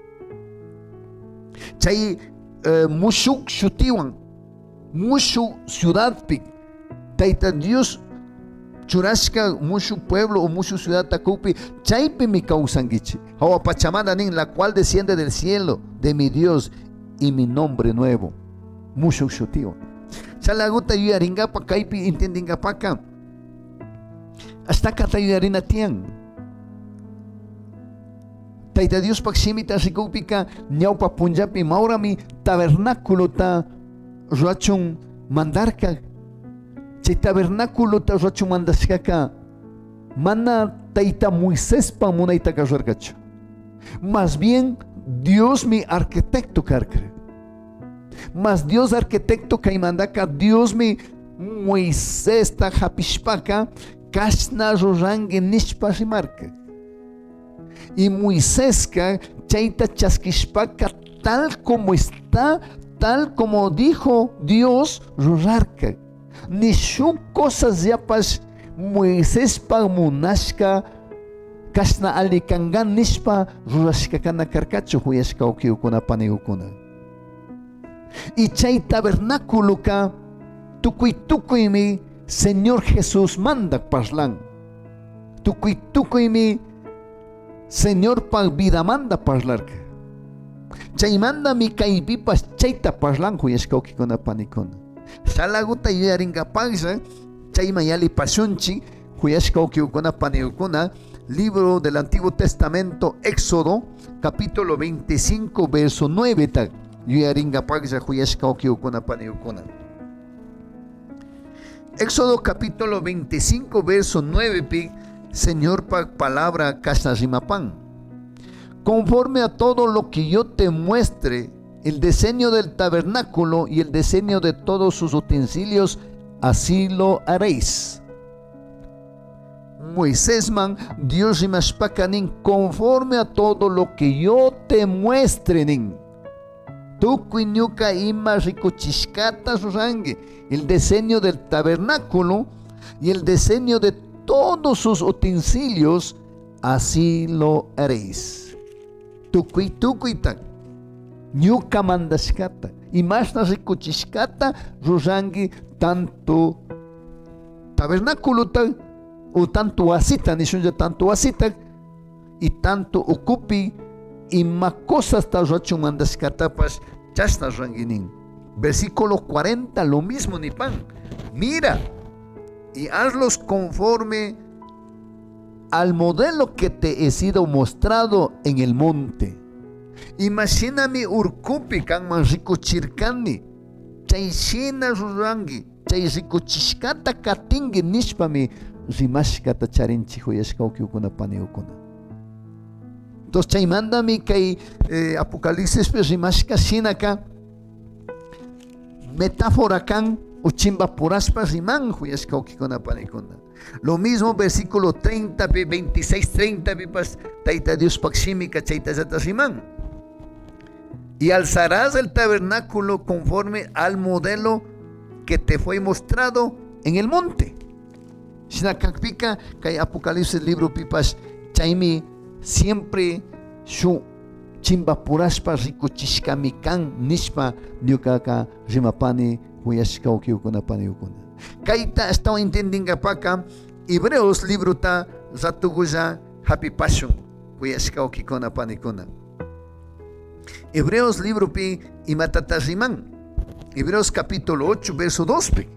Chay uh, mushuk shutiwan, mushu ciudad pik, taita Dios churashka mushu pueblo o mushu ciudad takupi, chaype mi causangichi, hawa pachamanda nin la cual desciende del cielo de mi Dios y mi nombre nuevo. Mucho shutiwa. Salaguta yuyaringa pa kaipi intendinga paka. Hasta kata yuyarina tiang. Taita Dios pakshimita rikupika ñawpa punllapi maurami tabernáculo ta ruachun mandarka. Chay tabernáculo ta ruachun mandashkaka mana taita Moisés pa munayta kasharkachu. Más bien Dios mi arquitecto karka. Mas Dios arquitecto kaimandaka Dios mi Moisés ta hapishpaka kashna rurangi nishpa rimarka. Y Moisés ka chaita chaskishpaka tal como está, tal como dijo Dios rurarka. Ni shun cosas yapash Moisés pa munashka kashna alikangan nishpa rurashka kana karkachu huyashka ukiukuna panigukuna. Y chay tabernáculo ka tukuy tukuy mi Señor Jesús manda parlan. Tukuy tukuy mi Señor pa vida manda parlar. Chay manda mi kaypipas chayta parlan huyashka ukikuna panikuna. Salaguta yuyaringa pagsa chay mayali pasunchi huyashka ukikuna panikuna. Libro del Antiguo Testamento, Éxodo, capítulo veinticinco, verso nueve. Ta yuyaringa pagsa huyashka ukikuna panikuna. Éxodo capítulo veinticinco, verso nueve, pi, Señor pa palabra kasnajimapan. Conforme a todo lo que yo te muestre, el diseño del tabernáculo y el diseño de todos sus utensilios, así lo haréis. Moisés man, Dios rimashpakanin, conforme a todo lo que yo te muestre, nin. Tukuinyuka ima rikuchishkata surangi, el diseño del tabernáculo y el diseño de todos sus utensilios, así lo haréis. Tukui tukuitan, nyuka mandashkata, y más na rikuchishkata surangi tanto tabernáculo tan, o tanto asita, ni ya tanto asita, y tanto ocupi, y más cosas ta rachu mandashkatapas chasna ranginin. Versículo cuarenta, lo mismo ni pan. Mira y hazlos conforme al modelo que te he sido mostrado en el monte. Imagíname urkupi kan man rikuchirkani, chayshina rurangi, chay rikuchishkata katingi nishpami rimashkata charinchi huyashka ukiukuna paniukuna. Entonces chaymanda mi kay eh, Apocalipsis pues rimashka shinaka metáfora kan uchimba puraspa riman huyashka ukikuna panikuna. Lo mismo versículo treinta, veintiséis, treinta, pas taita Dios pakshimika chayta zata riman. Y alzarás el tabernáculo conforme al modelo que te fue mostrado en el monte. Shinakakpika kay Apocalipsis libro pipas chaymi siempre su chimba purashpa rikuchishkamikan nishpa nyukaka rimapani huyashka ukiukuna paniukuna. Kaita estaba entendiendo paka Hebreos libro ta zatuguja happy passion huyashka ukikuna panikuna. Hebreos libro pi imatata riman. Hebreos capítulo ocho verso dos pi.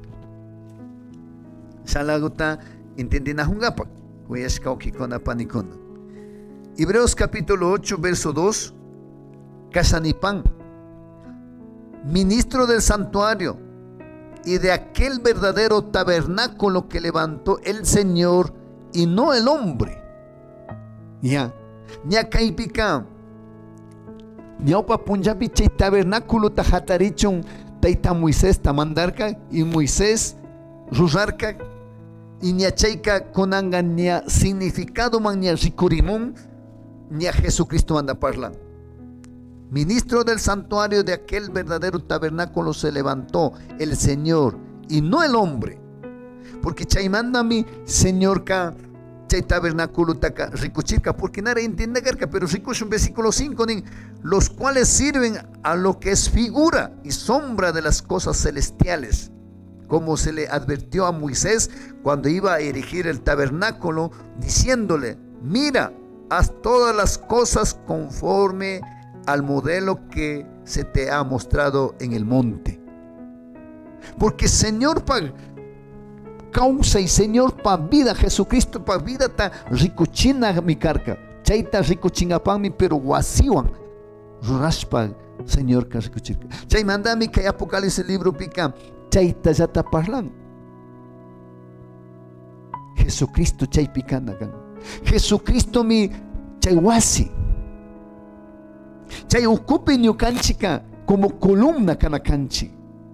Salaguta entendina hungapa huyashka ukikuna panikuna. Hebreos capítulo ocho, verso dos, Casanipan, ministro del santuario y de aquel verdadero tabernáculo que levantó el Señor y no el hombre. Ya, ya kaipika, ñaupa punjabi chay tabernáculo tajatarichon taita Moisés tamandarka y Moisés rusarka y ñachaika konanga ña significado man ña rikurimon ni a Jesucristo anda parlan. Ministro del santuario de aquel verdadero tabernáculo se levantó el Señor y no el hombre. Porque chaymanda mi Señor ka chay tabernáculo taka rikuchirka, porque nada entiende garka, pero rikush un versículo cinco, nin, los cuales sirven a lo que es figura y sombra de las cosas celestiales, como se le advirtió a Moisés cuando iba a erigir el tabernáculo, diciéndole: mira, haz todas las cosas conforme al modelo que se te ha mostrado en el monte. Porque Señor pa causa y Señor pa vida, Jesucristo pa vida ta ricuchina mi carca. Chayta rikuchingapanmi, pero wasiwan rurashpa Señor ka rikuchirka. Chay mandami kay Apocalipsis libro pika chayta llata parlan. Jesucristo chay pikana kan. Jesucristo mi chay wasi. Chay ocupe ñukanchika como columna kana kanchi.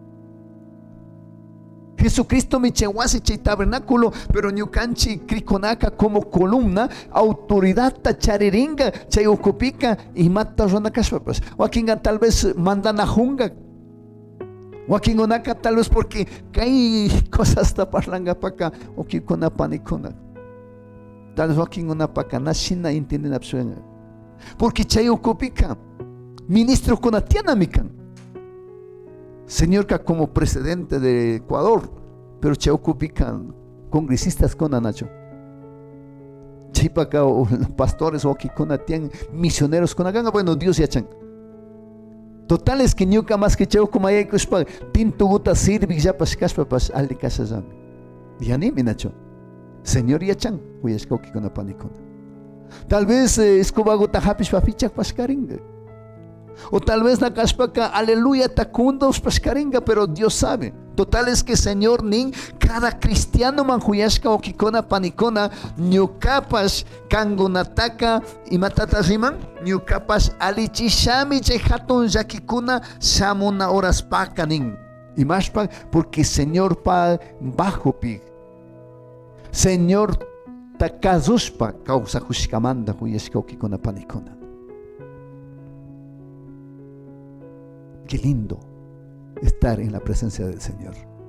Jesucristo mi chay wasi chay tabernáculo, pero ñukanchi krikonaka como columna, autoridad ta chariringa chay ocupika y mata ronakashpapas. Wakinga tal vez mandana junga. Wakingonaka tal vez porque hay cosas ta parlanga paka okikona panikona. Tal vez wakingona paka nashina intendina psuenga. Porque chay ocupika ministro con atianamikan. Señor ka como presidente de Ecuador, pero chay ocupican congresistas con anacho. Chay paka pastores okikona tian misioneros con aganga, bueno Dios ya chan. Total es que ñuka más que chau como hay kuspa tinto guta sirvi ya pas kaspa pas aldi kasazami. Yani minacho. Señor ya chan, huyas koki con panikona. Tal vez escoba guta hapis papichak paskaringa. O tal vez la caspaka aleluya takundos paskaringa, pero Dios sabe. Total es que Señor nin cada cristiano manjuyashka o kikona panikona ñukapas kangonataka y matata riman ñukapas alichishami chay hatun yakikuna samuna horas paka nin y más pa porque Señor pa bajo pi Señor takazuspa causa hushkamanda huyashka o kikona panikona. Qué lindo estar en la presencia del Señor.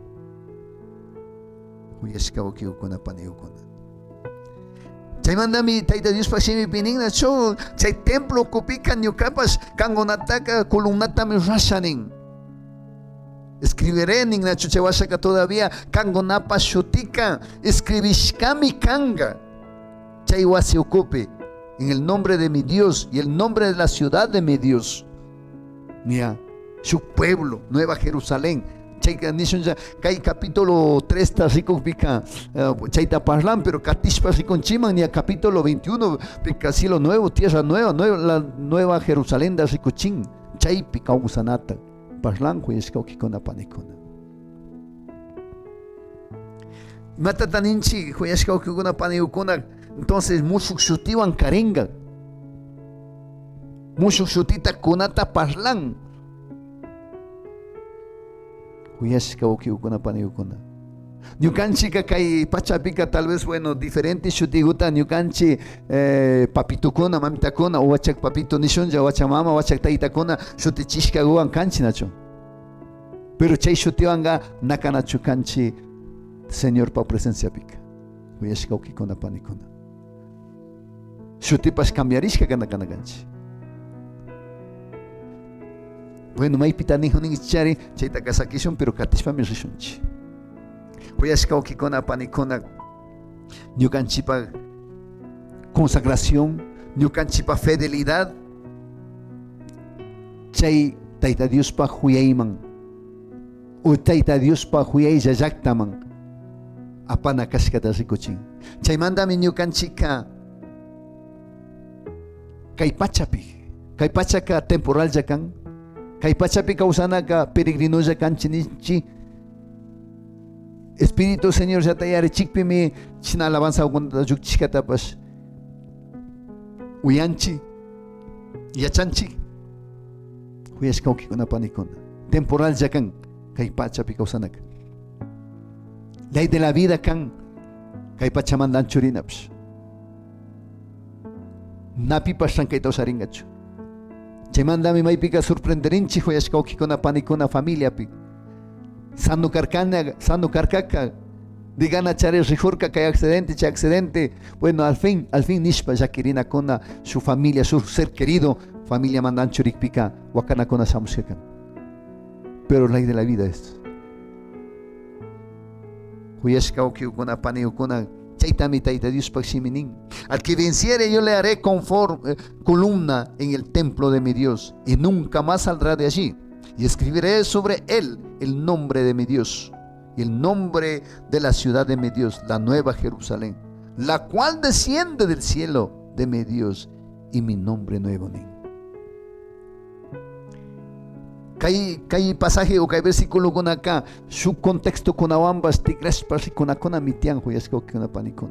Chay mandami taita Dios pashimi pinigna cho chay templo kupikan ñukapas kangonataka columnatami rashanin. Escribiré ningna chay washaka todavía kangonapa shutika escribishkami kanga chay wasi ocupe en el nombre de mi Dios y el nombre de la ciudad de mi Dios. Mira, su pueblo, Nueva Jerusalén. Chay capítulo tres está rico pica chaita parlan, pero catishpa rico chiman ni a capítulo veintiuno pica cielo nuevo, tierra nueva, nueva la Nueva Jerusalén da rico chin. Chay pica usanata parlan kuyeshka okikona panikona. Mata taninchi kuyeshka okikona panikona. Entonces mushuk shutiwan karenga. Mushuk shutita kunata parlan. Huyashka okikuna panikuna. Ñukanchika kay pachapika tal vez bueno diferente shutiguta ñukanchi eh, papitukuna mamitakuna o wachak papito nishunja wachamama wachak taytakuna shutichishka guan kanchi nacho. Pero chay shutiwanga nakanachu kanchi Señor pa presencia pika. Huyashka okikuna panikuna. Shutipas cambiarishka kana kana kanchi. Bueno, may pitani honing ichari chayta kasakishun pero katishpa mi rishunchi. Huyashka okikona panikona ñukanchipa consagración, ñukanchipa fidelidad. Chay tayta Diospa huyayman o tayta Diospa huyay yayaktaman apana kashkata rikuchin. Chaymandami ñukanchika kay pachapi, kay pachaka temporal yakan. Kay pachapi kausanaka peregrino ya kanchinichi. Espíritu Señor ya tayari chikpimi china alabanza ugunda yukchikata pas uyanchi yachanchi huyashka okikuna panikuna temporal ya kan kay pachapi kausanaka ley de la vida kan kay pachamandan churinaps napi pashan kay tausaringachu. Chaymandami maypika sorprenderinchi huyashka okikuna panikuna familia pi. Sanu karkana, sanu karkaka, digana chare rijurka kay accidente, chay accidente. Bueno, al fin, al fin nishpa yakirina kona su familia, su ser querido, familia mandan churikpika, wakana kona samuskekan. Pero ley de la vida es. Huyashka okikuna panikuna. Al que venciere yo le haré conforme, eh, columna en el templo de mi Dios y nunca más saldrá de allí. Y escribiré sobre él el nombre de mi Dios y el nombre de la ciudad de mi Dios, la Nueva Jerusalén, la cual desciende del cielo deme Dios y mi nombre nuevo. Kay, kay pasaje o kay versículo con acá, su contexto con ambas tigres para con acona mitian huyasco que una panicona.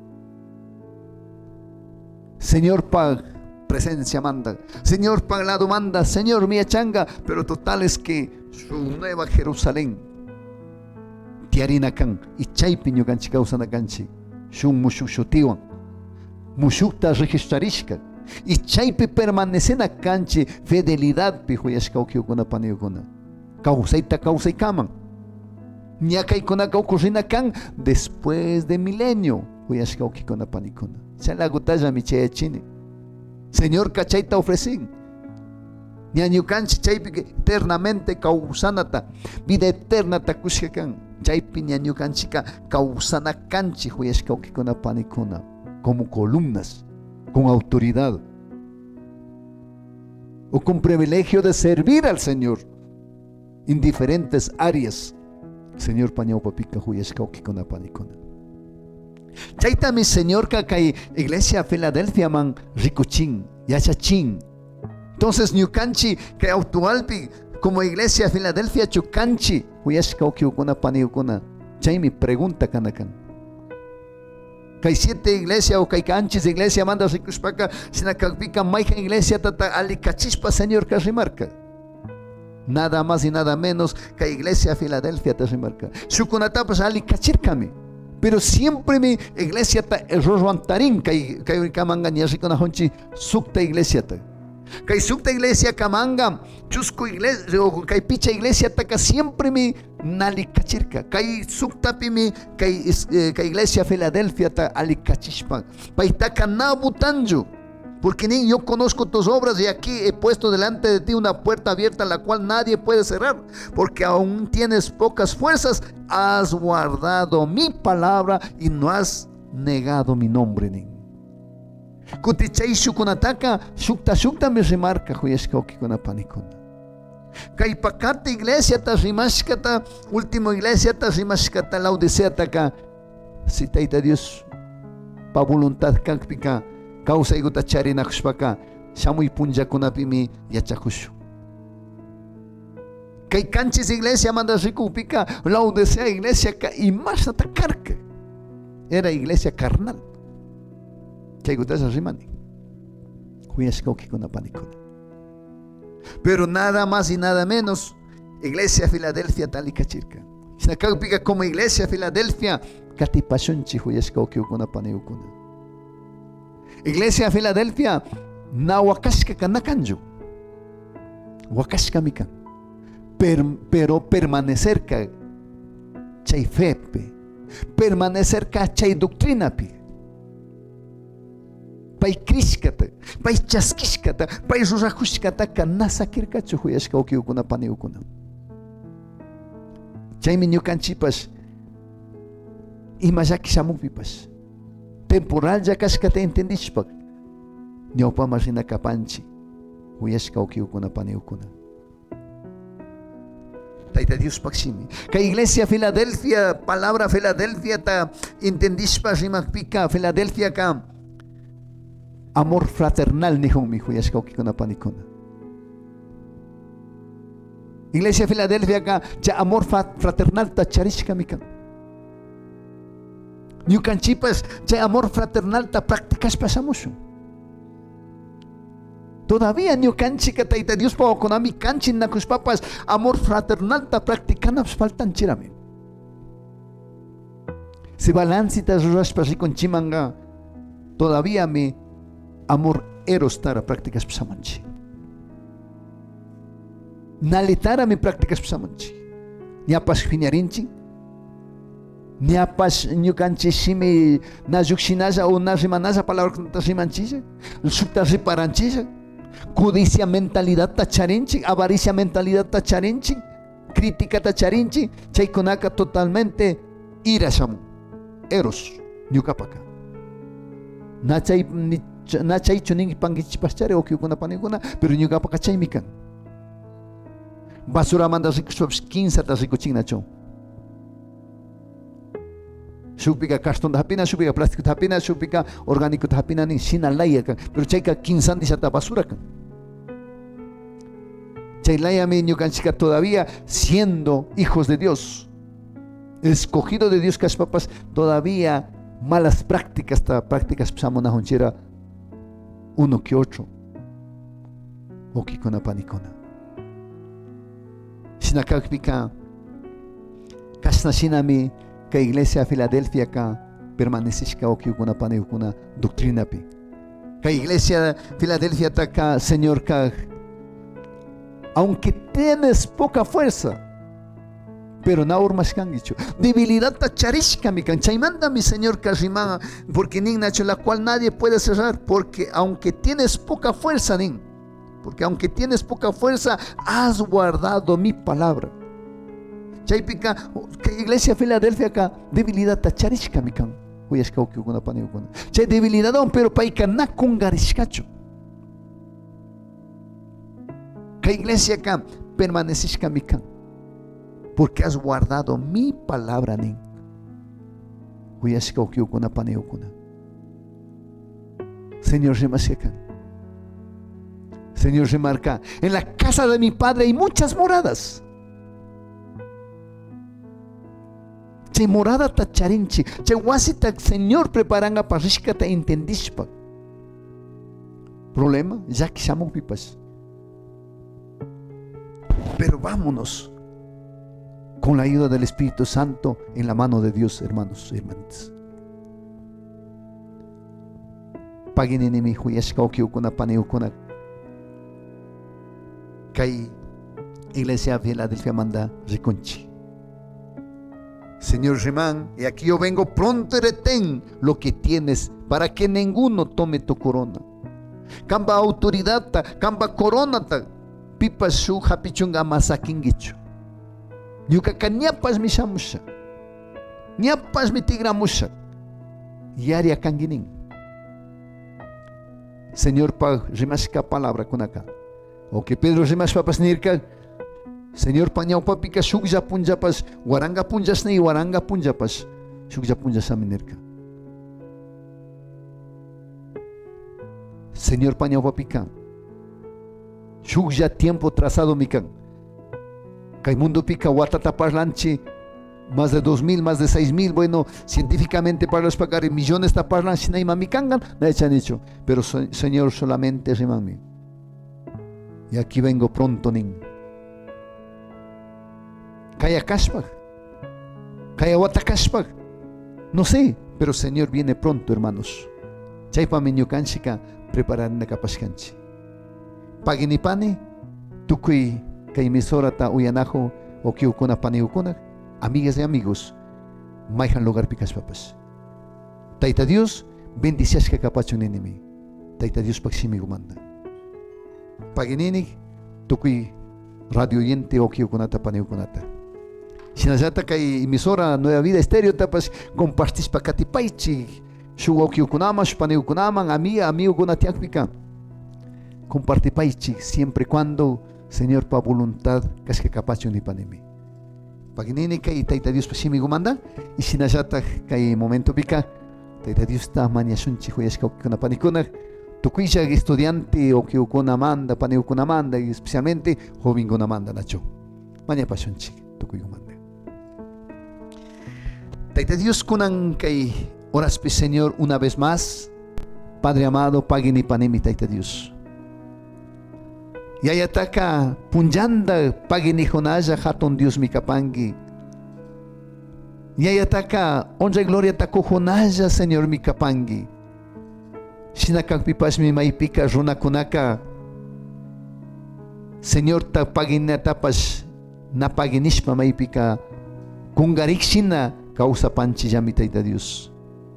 Señor Pag, presencia manda. Señor Pag lado manda. Señor mía changa. Pero total es que su nueva Jerusalén tiarina kan y chaypiño canchi causana canchi. Shun mushuk shotiwan. Mushukta registrarishka. Y chaypi permanecena canchi fidelidad pi huyashka kuna paniukuna. Causaita causai kaman. Ñakay kuna caucurrina kan después de milenio huyashka kuna panikuna. Chalagutaya mi chayachini. Señor cachaita ofrecen. Ñañu canchi chaypi eternamente causanata. Vida eterna takushkan. Chaypi ñañu canchica causana canchi huyashka kuna panikuna. Como columnas. Con autoridad o con privilegio de servir al Señor en diferentes áreas. Señor pañao papica huyashka okikona panikona. Chaita mi Señor kakay iglesia Filadelfia man rikuchin, yachachin. Entonces ñukanchi que actualpi como iglesia Filadelfia chukanchi huyashka okikona panikona. Chay mi pregunta kanakan. Kay siete iglesia o kay canchis iglesia manda rikushpaka sina kakpika maika iglesia tata alikachispa Señor que remarca. Nada más y nada menos que iglesia Filadelfia te remarca. Sukunata pues alikachirkami. Pero siempre mi iglesia ta errorwantarin kay kay kamanga nyashikona honchi sukta iglesia ta. Kay sukta iglesia kamanga chusco iglesia o kay picha iglesia ta siempre mi nalikachirka. Kay sukta pimi kay kay iglesia Filadelfia ta alikachishpa. Paitaka nabutanju. Porque ni yo conozco tus obras y aquí he puesto delante de ti una puerta abierta la cual nadie puede cerrar. Porque aún tienes pocas fuerzas, has guardado mi palabra y no has negado mi nombre. Ni. Kutichay shukunataka, shukta shukta me remarca, huyashka okikuna panikuna. Kay pakata iglesia ta rimashkata, último iglesia ta rimashkata, la odisea taka, si taita Dios, pa voluntad kakpika, causa iguta charina kushpaka, shamuy punja kunapimi yachakushu. Kay canchis iglesia manda rikupika, la odisea iglesia ka imasa takarka, era iglesia carnal. Pero nada más y nada menos, iglesia Filadelfia talikachirka. Como iglesia Filadelfia, iglesia Filadelfia, na wakashka kanakanju. Wakashka mikan. Pero permanecer ka chay fepe, permanecer ka chay doctrina pi. Pai krishkata, pai chaskishkata, pai rurakushkata kanasa kirkachu huyashka okiukuna paniukuna. Chaymi ñukanchipas imallaki shamupipas. Temporal ya kashkata entendishpak. Ñawpa marina kapanchi huyashka okiukuna paniukuna. Taita Dios paksimi. Ka iglesia Filadelfia, palabra Filadelfia ta entendishpa rimakpika Filadelfia ka. Amor fraternal nihon mi huyashka okikuna panikuna. Iglesia Filadelfia ka ya amor fraternal ta charishka mikan. Ñukanchipas ya amor fraternal ta practicas pasamos. Todavía ñukanchika taita Dios pa okonami kanchin nakus papas amor fraternal ta practicanas faltan chirami. Si balancita rurashpa rikonchimanga todavía mi amor eros tara prácticas psamanchi. Nalitara mi prácticas psamanchi. Niapas finiarinchi. Niapas ñukanchi shimi najukshinasa o narimanaza palabra rimanchisa. Sukta riparanchisa. Codicia mentalidad tacharinchi. Avaricia mentalidad tacharinchi. Crítica tacharinchi. Chaykonaka totalmente irasam. Eros. Ñukapaka. Nachay ni Nachay chuning pangichipaschare o kiukuna paniguna, pero ñuga pakachay mikan. Basura manda rikuswaps quince ta rikuchin nacho. Shupika cartón hapina, shupika plástico hapina, shupika orgánico hapina ni sinalaya kan. Pero chayka quinsan di sata basura kan. Chaylaya mi ñukanchika todavía siendo hijos de Dios, escogido de Dios, papas, todavía malas prácticas, hasta prácticas psamona honchera uno que otro. Okikona panikona. Sinakakpika kasna sinami ka iglesia Filadelfia ka permanecishka okikona panikona doctrina pi. Ka iglesia Filadelfia ta ka Señor ka, aunque tienes poca fuerza, pero na urmas kangicho. Debilidad ta charishka mi kan. Chaymanda mi Señor Kashima, porque nin nacho la cual nadie puede cerrar, porque aunque tienes poca fuerza nin, porque aunque tienes poca fuerza, has guardado mi palabra. Chaypika, iglesia Filadelfia ka debilidad ta charishka mi kan. Huyashka okikuna panikuna. Chay debilidad on pero paika na kungarishkacho. Que iglesia acá permaneces camican, porque has guardado mi palabra nin. Señor, remarca, Señor, remarca, en la casa de mi padre hay muchas moradas. Che morada ta charinchi, che wasita Señor preparanga parishka ta entendishpa. Problema, ya que llamamos pipas. Pero vámonos con la ayuda del Espíritu Santo en la mano de Dios, hermanos y hermanas. Paginini mi huyashka okiukuna paneukuna. Kai iglesia Filadelfia manda reconchi. Señor Remán, y aquí yo vengo pronto y retén lo que tienes para que ninguno tome tu corona. Camba autoridad ta, camba corona ta. Pipas su hapichunga masakingicho. Yuka kanyapas mi shamusha. Nyapas mi tigramusha. Yaria kanginin. Señor pa rimashka palabra kunaka. O que Pedro rimash papas nirka. Señor pañao papika shukja punjapas. Waranga punjas ni waranga punjapas. Shukja punjas aminirka. Señor pañao papika. Shukja tiempo trazado mikan. Kaimundo pica watata parlanchi. Más de dos mil, más de seis mil. Bueno, científicamente para los pagar millones de parlanchi naima mikangan. No han hecho. Pero Señor solamente rimami. Y aquí vengo pronto nin. Kaya kashpak. Kaya watakashpak. No sé. Pero Señor viene pronto, hermanos. Chaypa miñukanchika preparar na kapashkanchi. Paginipani, tukui que emisora ta uyanajo o que ukuna paniukuna, amigas y amigos, maihan lugar picas papas. Taita Dios, bendicias que capacho nenemi. Taita Dios paximi gumanda. Paginini, tukui radio oyente o que ukuna ta paniukunata. Sinajata que emisora Nueva Vida Estéreo tapas compartis pakatipaichi, shuwa que ukunama, shpaniukunama, amiga, amigo kunatiak pica. Compartipaichi siempre cuando Señor pa voluntad casque capacho ni panemi. Paginini kai taita Dios pasimi gumanda y sinajata kai momento pica taita Dios ta maniasunchi huyashka kuna panikuna tukuisha estudiante o que ukuna manda panikuna manda y especialmente joven kuna manda nacho mania pasunchi tukuy gumanda. Taita Dios kunan kai oras pe Señor una vez más, Padre amado, pagini panemi taita Dios. Y ahí ataca punjanda pagini jonaya haton Dios mi kapangi. Y ahí ataca honra y gloria taco jonaya Señor mi kapangi. Shinakak pipas mi maipika runa kunaka. Señor ta pagina tapas na paginishpa maipika kungarik shina causa panchi yamitaita Dios.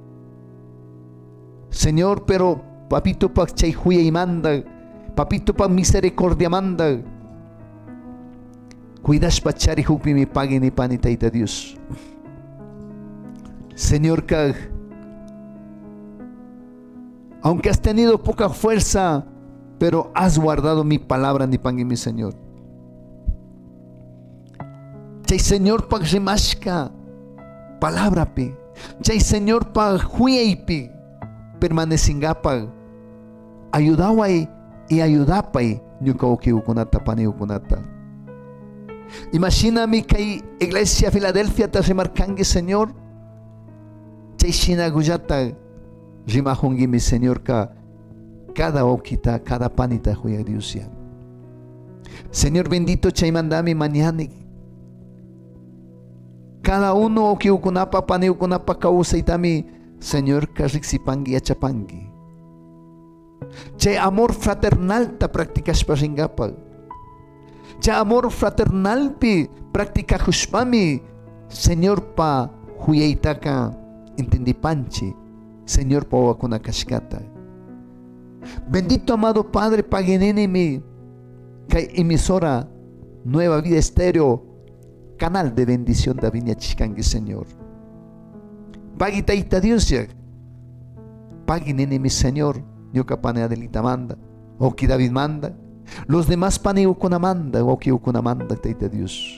Señor, pero papito pa chay huya y manda. Papito pa misericordia manda. Cuidas pa chari hupi mi pague ni panitaita Dios. Señor, que aunque has tenido poca fuerza, pero has guardado mi palabra ni pangue mi Señor. Chay Señor pa remashka palabra pe Chay Señor pa huyaypi permanecingapa ayudaway y ayudapay ñuka ukiukunata paniukunata. Imagíname que Iglesia Filadelfia te remarcangue Señor. Chay shinaguyata rimahungi mi Señor ka cada okita, cada panita huya Dios ya. Señor bendito chay mandami mañana. Cada uno okiukunapa paniukunapa causa itami Señor karixipangi achapangi. Chay amor fraternal ta practicas paringapal. Chay amor fraternal pi practica hushpami Señor pa huyaitaka entendipanchi Señor pa wakuna kashkata. Bendito amado Padre pagenenemi kay emisora Nueva Vida Estéreo, canal de bendición da viña chishkangi Señor. Pagitaita Dios ya. Pagenenemi Señor. Yoka pane Adelita manda, Oki David manda, los demás pane ukuna manda, Oki ukuna manda, Teita Dios.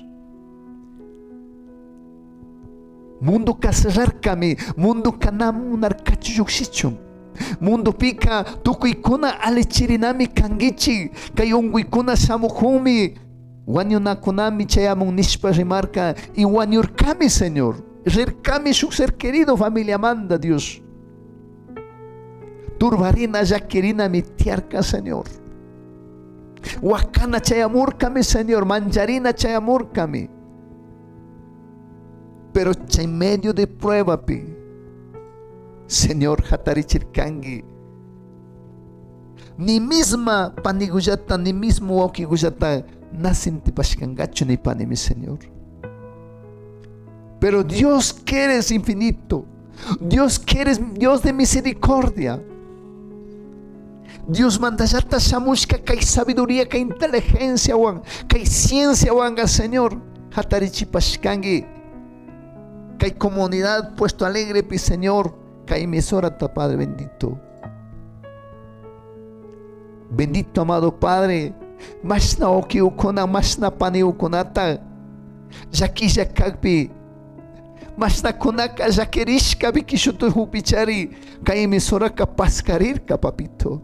Mundo kasarkami, mundo kanam unarkachu yukshichum. Mundo pika tukuikuna alechirinami kangichi, kayonguikuna samuhumi, wanyunakunami chayamun nishpa rimarka, y wanyurkami Señor, rirkami su ser querido familia manda Dios. Turbarina yaquirina mi tiarca Señor. Huacana chayamurkami Señor, manjarina chayamurkami. Pero chay medio de prueba pi Señor hatarichirkangi. Ni misma paniguyata, ni mismo okiguyata nacinti pashkangacho ni pani mi Señor. Pero Dios que eres infinito, Dios que eres Dios de misericordia. Dios manda yata shamushka kay sabiduría, kay inteligencia wan, kay ciencia wanga Señor. Hatarichi pashkangi. Kay comunidad puesto alegre pi Señor. Kay emisora ta Padre bendito. Bendito amado Padre. Mashna oki ukona, mashna pani ukonata. Yaki yakakpi. Mashna kunaka yakirishka bikishutu hupichari. Kay emisora ka paskarir ka papito.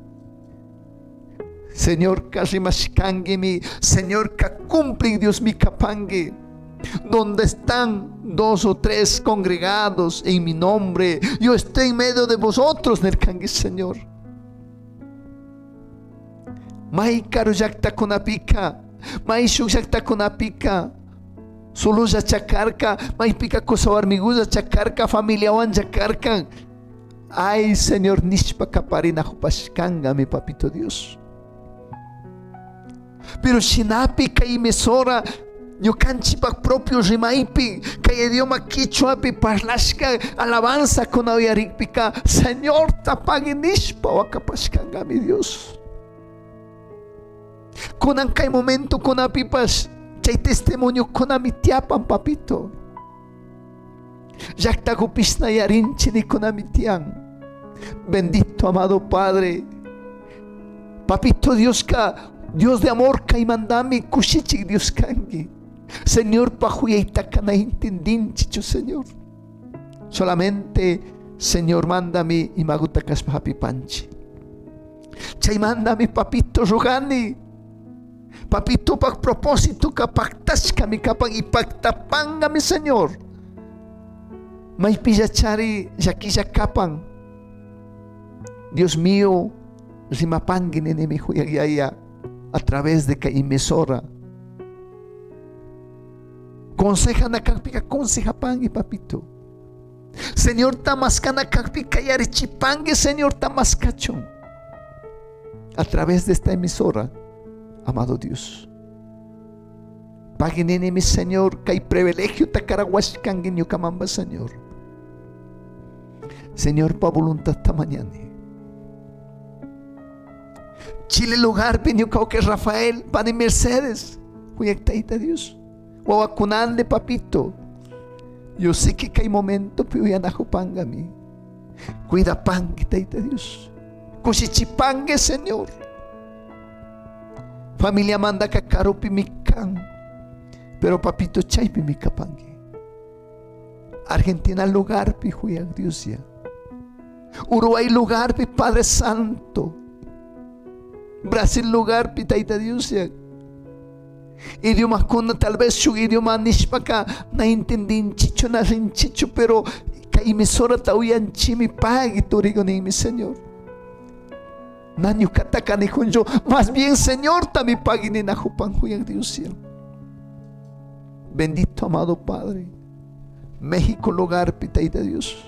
Señor, karimashkangimi, Señor, ka cumple Dios mi kapangi. Donde están dos o tres congregados en mi nombre, yo estoy en medio de vosotros, Nerkangi, Señor. Mai karuyakta kunapika, mai shukyakta kunapika, solo ya chakarka, mai pika kosawar miguza chakarka, familia wan chakarka. Ay, Señor, nishpa kaparina hupashkanga, mi papito Dios. Pero shinapi kay mesora ñukanchipak propio rimaipi kay idioma quichuapi parlashka alabanza con auyarikpika Señor tapagi nishpa wakapashkanga mi Dios. Kunan kay momento kunapipas chay testimonio kunami tiapan papito. Yaktagupisna yarinchini kunami tian. Bendito amado Padre, papito Dios ka Dios de amor kaimandami kushichik Dios kangi. Señor pajuyaita kana intindin chicho Señor. Solamente Señor mándame y maguta kaspapi panchi. Chay mándame papito rogani. Papito pa propósito kapaktaska mi kapag ipagtapanga mi Señor. May pillachari yakisha kapan. Dios mío, rimapangin en mi huyagaya. A través de que emisora conseja na kakpika conseja pangi papito. Señor tamaskana kakpika yarichipangi Señor tamaskachon. A través de esta emisora, amado Dios. Paginini mi Señor, que hay privilegio takarahuashkangi nyukamamba Señor. Señor pa voluntad esta mañana. Chile lugar peñucao que Rafael, Pani Mercedes, huyactaita Dios, Wawakunande papito. Yo sé que hay momento puyanajo-pangami. Cuida pangue, taita Dios. Cuchichipangue, Señor. Familia manda kakarupi mi can. Pero papito chaypi mi kapangue. Argentina lugar pi huyak Dios ya. Uruguay lugar pi Padre Santo. Brasil lugar pi Taita Dios ya. Idioma kuna tal vez su idioma nishpaka na entendin chicho na rinchicho, pero ka emisora tauyan chimi pagi torigo ni mi Señor. Nanyo kataka ni kunjo, más bien Señor tami pagi ni na hupan huyak Dios ya. Bendito amado Padre. México lugar pitaita Dios.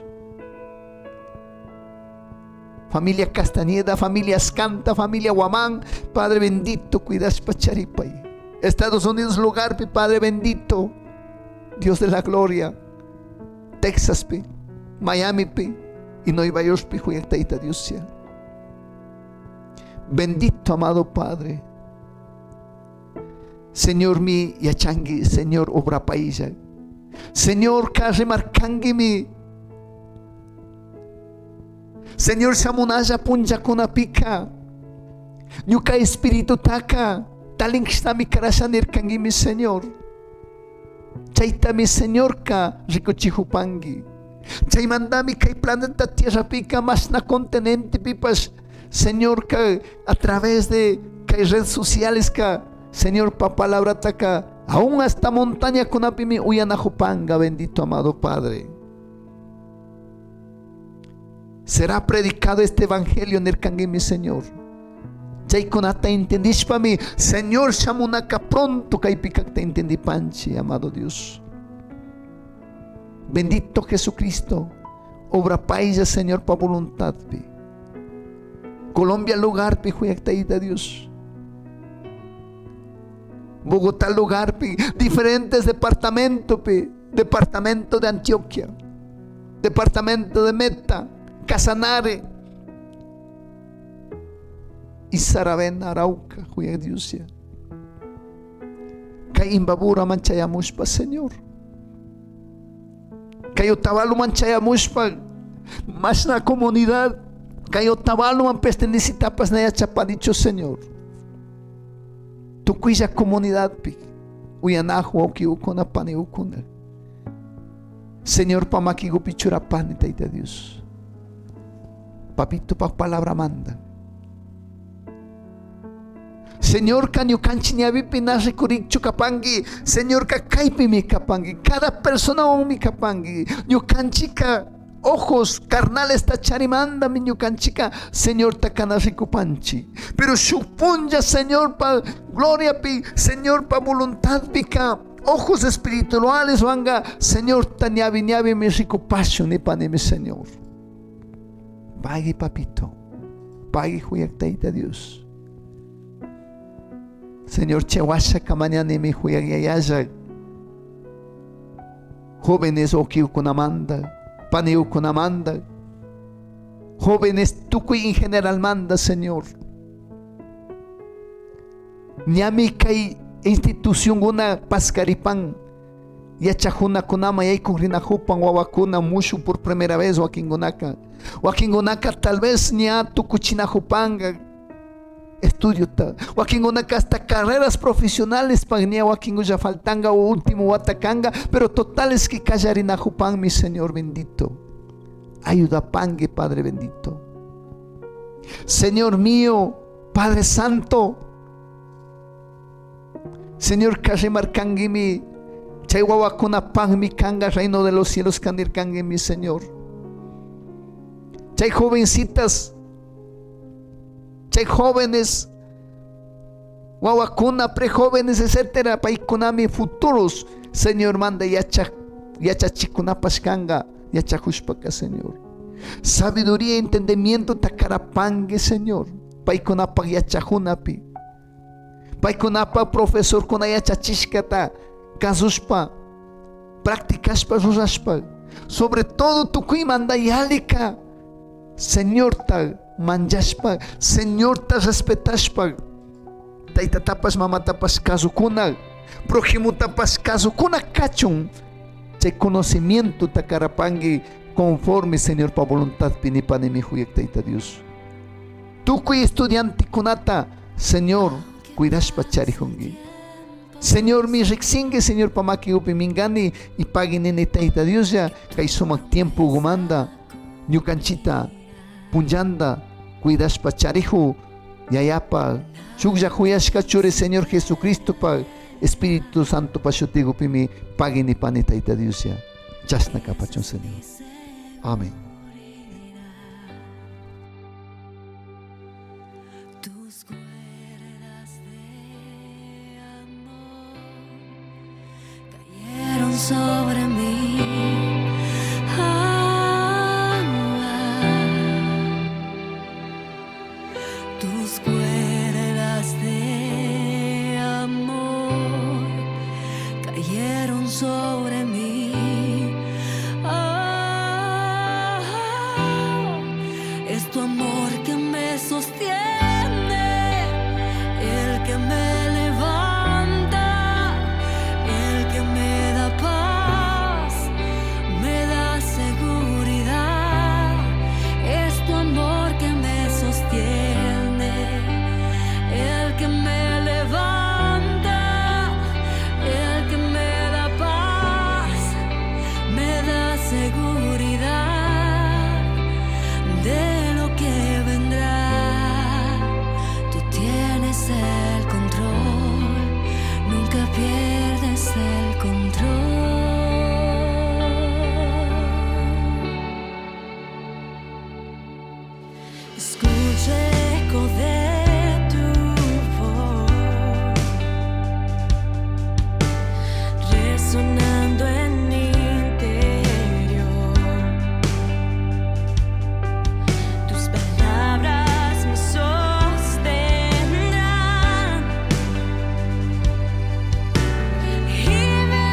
Familia Castañeda, familia Escanta, familia Guamán, Padre bendito, cuidas Pacharipay. Estados Unidos lugar, Padre bendito, Dios de la gloria. Texas, pi, Miami, pi, y Nueva York, pi, Huyactaita Dios sea. Bendito amado Padre. Señor mi yachangi, Señor obra paisa. Señor kare markangi mi. Señor samunaya punja kuna pika. Nyuka espíritu taka. Taling está mi corazón irkangi mi Señor. Chaita mi Señor ka rikuchihupangi. Chay mandami kay planeta tierra pika más na continente pipas. Señor ka a través de kay redes sociales ka. Señor pa palabra taka. Aún hasta montaña con apimi uyanajupanga, bendito amado Padre. Será predicado este evangelio en el cangue mi Señor. Chay con hasta entendís para mí, Señor, shamunaka pronto kaipika te entendí panchi, amado Dios. Bendito Jesucristo, obra paisa, Señor, pa voluntad. Pi. Colombia lugar, pi huyactaíta Dios. Bogotá lugar, pi, diferentes departamentos, pi, departamento de Antioquia, departamento de Meta, Casanare y Saravena, Arauca, Juya Diusia. Kay Imbabura manchayamushpa, Señor. Kay Otavalo manchayamushpa, más la comunidad. Kay Otavalo man pertenecitapas na chapadicho, Señor. Tu cuya comunidad pi uyanahu auki ukona pani ukuna. Señor pamakigo pichura pani taita Dios. Papito pa palabra manda. Señor kanyo kanchiñabi pinase kurichu kapangi. Señor kakaipi mi kapangi. Cada persona o mi kapangi. Yo kanchika ojos carnales tacharimanda miño canchica, Señor takana panchi. Pero suponja, Señor, pa gloria pi, Señor, pa voluntad pica, ojos espirituales vanga, Señor, tañabi ñabi mi ricopacho ni pane mi Señor. Pague papito, pague huyactaita Dios. Señor, chewasha kamañani mi huyagayaya. Jóvenes okiu con Amanda. Paneu con Amanda, jóvenes tucuy en general manda, Señor. Ñami kay institución una pascaripan, yachajuna kunama y con rinajupan wawakuna mucho por primera vez o aquí en Gonaka. O aquí en Gonaka tal vez ña tucuchinajupanga estudio ta. O aquí en Gonaka hasta carreras profesionales pagnia o aquí en ya faltanga o último watacanga, pero totales que callarinajupan, mi Señor bendito. Ayuda pangue, Padre bendito. Señor mío, Padre Santo. Señor Kashimarkangi mi Chayhuawakuna pan mi kanga, reino de los cielos kandirkangi mi Señor. Chay jovencitas, chay jóvenes, guawacuna, prejóvenes, etcétera, paikunami futuros, Señor, manda yacha, yacha chikunapashkanga, yacha hushpaka, Señor. Sabiduría y entendimiento takarapangue, Señor. Paikunapa yacha hunapi. Paikunapa profesor kuna yacha chishkata, kazushpa, practicaspa, rurashpa. Sobre todo tu manda yalika, Señor, tal manjashpa, Señor, ta respetashpa. Taita tapas mama tapas caso kuna, prójimo tapas caso kuna cachun. Chay conocimiento takarapangi conforme, Señor, pa voluntad pinipani mi huyek taita Dios. Tu kui estudiante kunata, Señor, cuidashpa charihungi. Señor, mi rexingue, Señor, pamaki upi mingani y paguen en esta Dios ya, que somak tiempo gumanda, ñucanchita, punjanda, cuidas pa charihu, yayapa, chukya huyashka chure, Señor Jesucristo, pa Espíritu Santo, pa shotigo pimi, paguen y paneta ita Dios ya, chasna capachón, Señor. Amén. Sobre mí, ah, ah. Tus cuerdas de amor cayeron sobre mí, ah, ah. Es tu amor que me sostiene, el que me levanta, el que me da paz, me da seguridad. Es tu amor que me sostiene, el que me levanta, el que me da paz, me da seguridad de lo que vendrá. Tú tienes el control, nunca pierdes el control. Escucho eco de tu voz resonando en mi interior. Tus palabras me sostendrán y me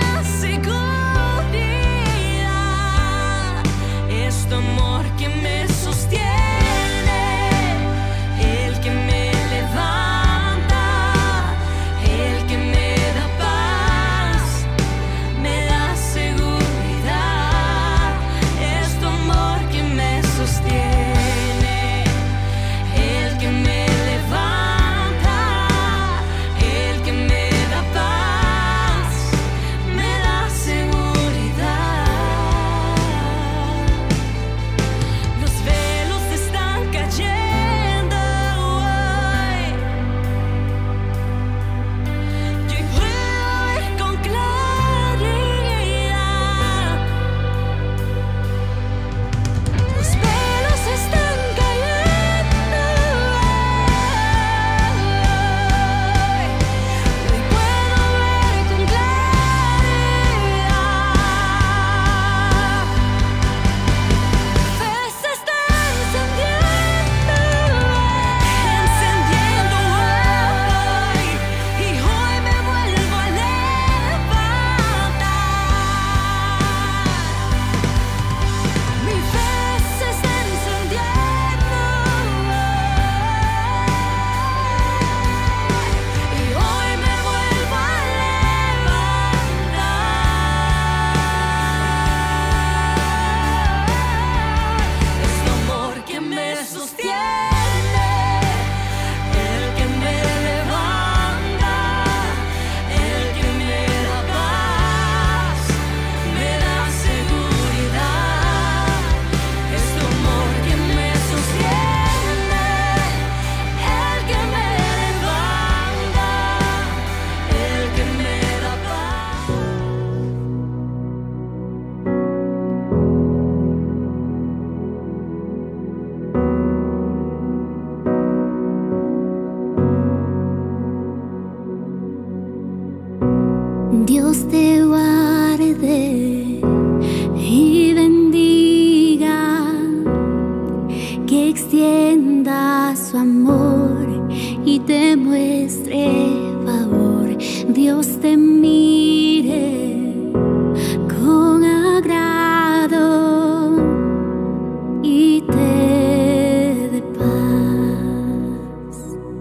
asegurirá. Es tu amor que me sostiene, el que me levanta, el que me da paz, me da seguridad. Es tu amor que me sostiene, el que me levanta, el que me da paz, me da seguridad. Los velos están cayendo hoy, y hoy puedo ver con claridad. Los velos están cayendo hoy, y hoy puedo ver con claridad. Fe se está encendiendo, encendiendo hoy, y hoy me vuelvo a levantar. Mi fe se está encendiendo hoy, y hoy me vuelvo a levantar. Es tu amor que me sostiene, el que me levanta, el que me da paz, me da seguridad. Es tu amor que me sostiene, el que me levanta, el que me da paz. Dios te guarde y bendiga, que extienda su amor y te muestre favor. Dios te mire con agrado y te dé paz.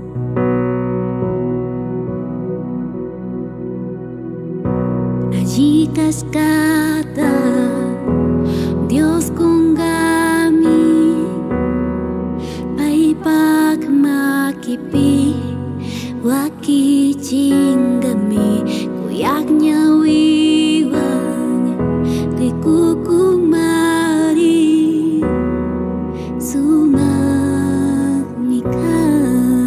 Allí cascada Dios con gami, paipak makipi, Wakijingami kuyaknya wiwang di kuku mari sumak nikah.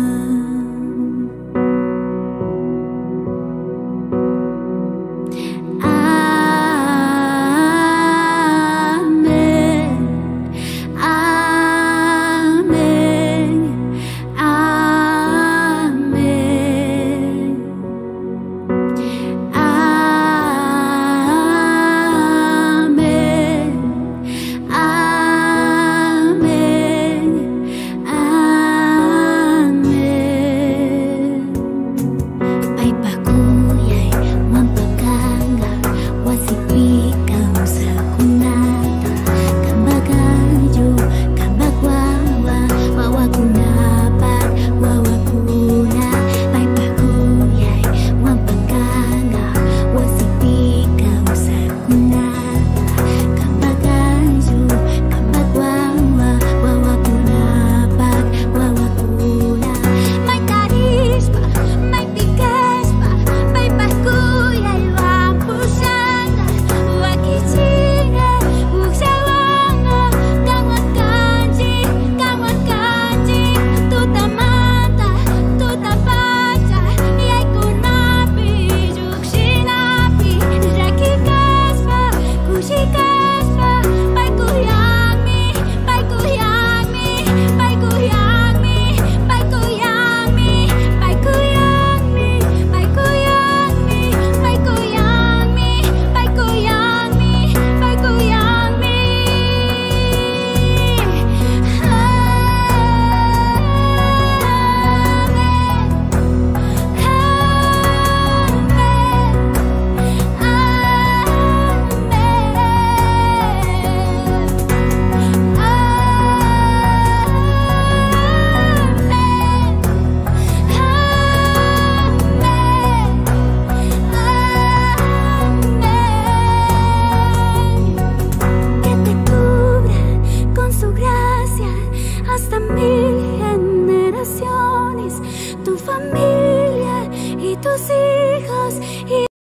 Hasta mil generaciones, tu familia y tus hijos. Y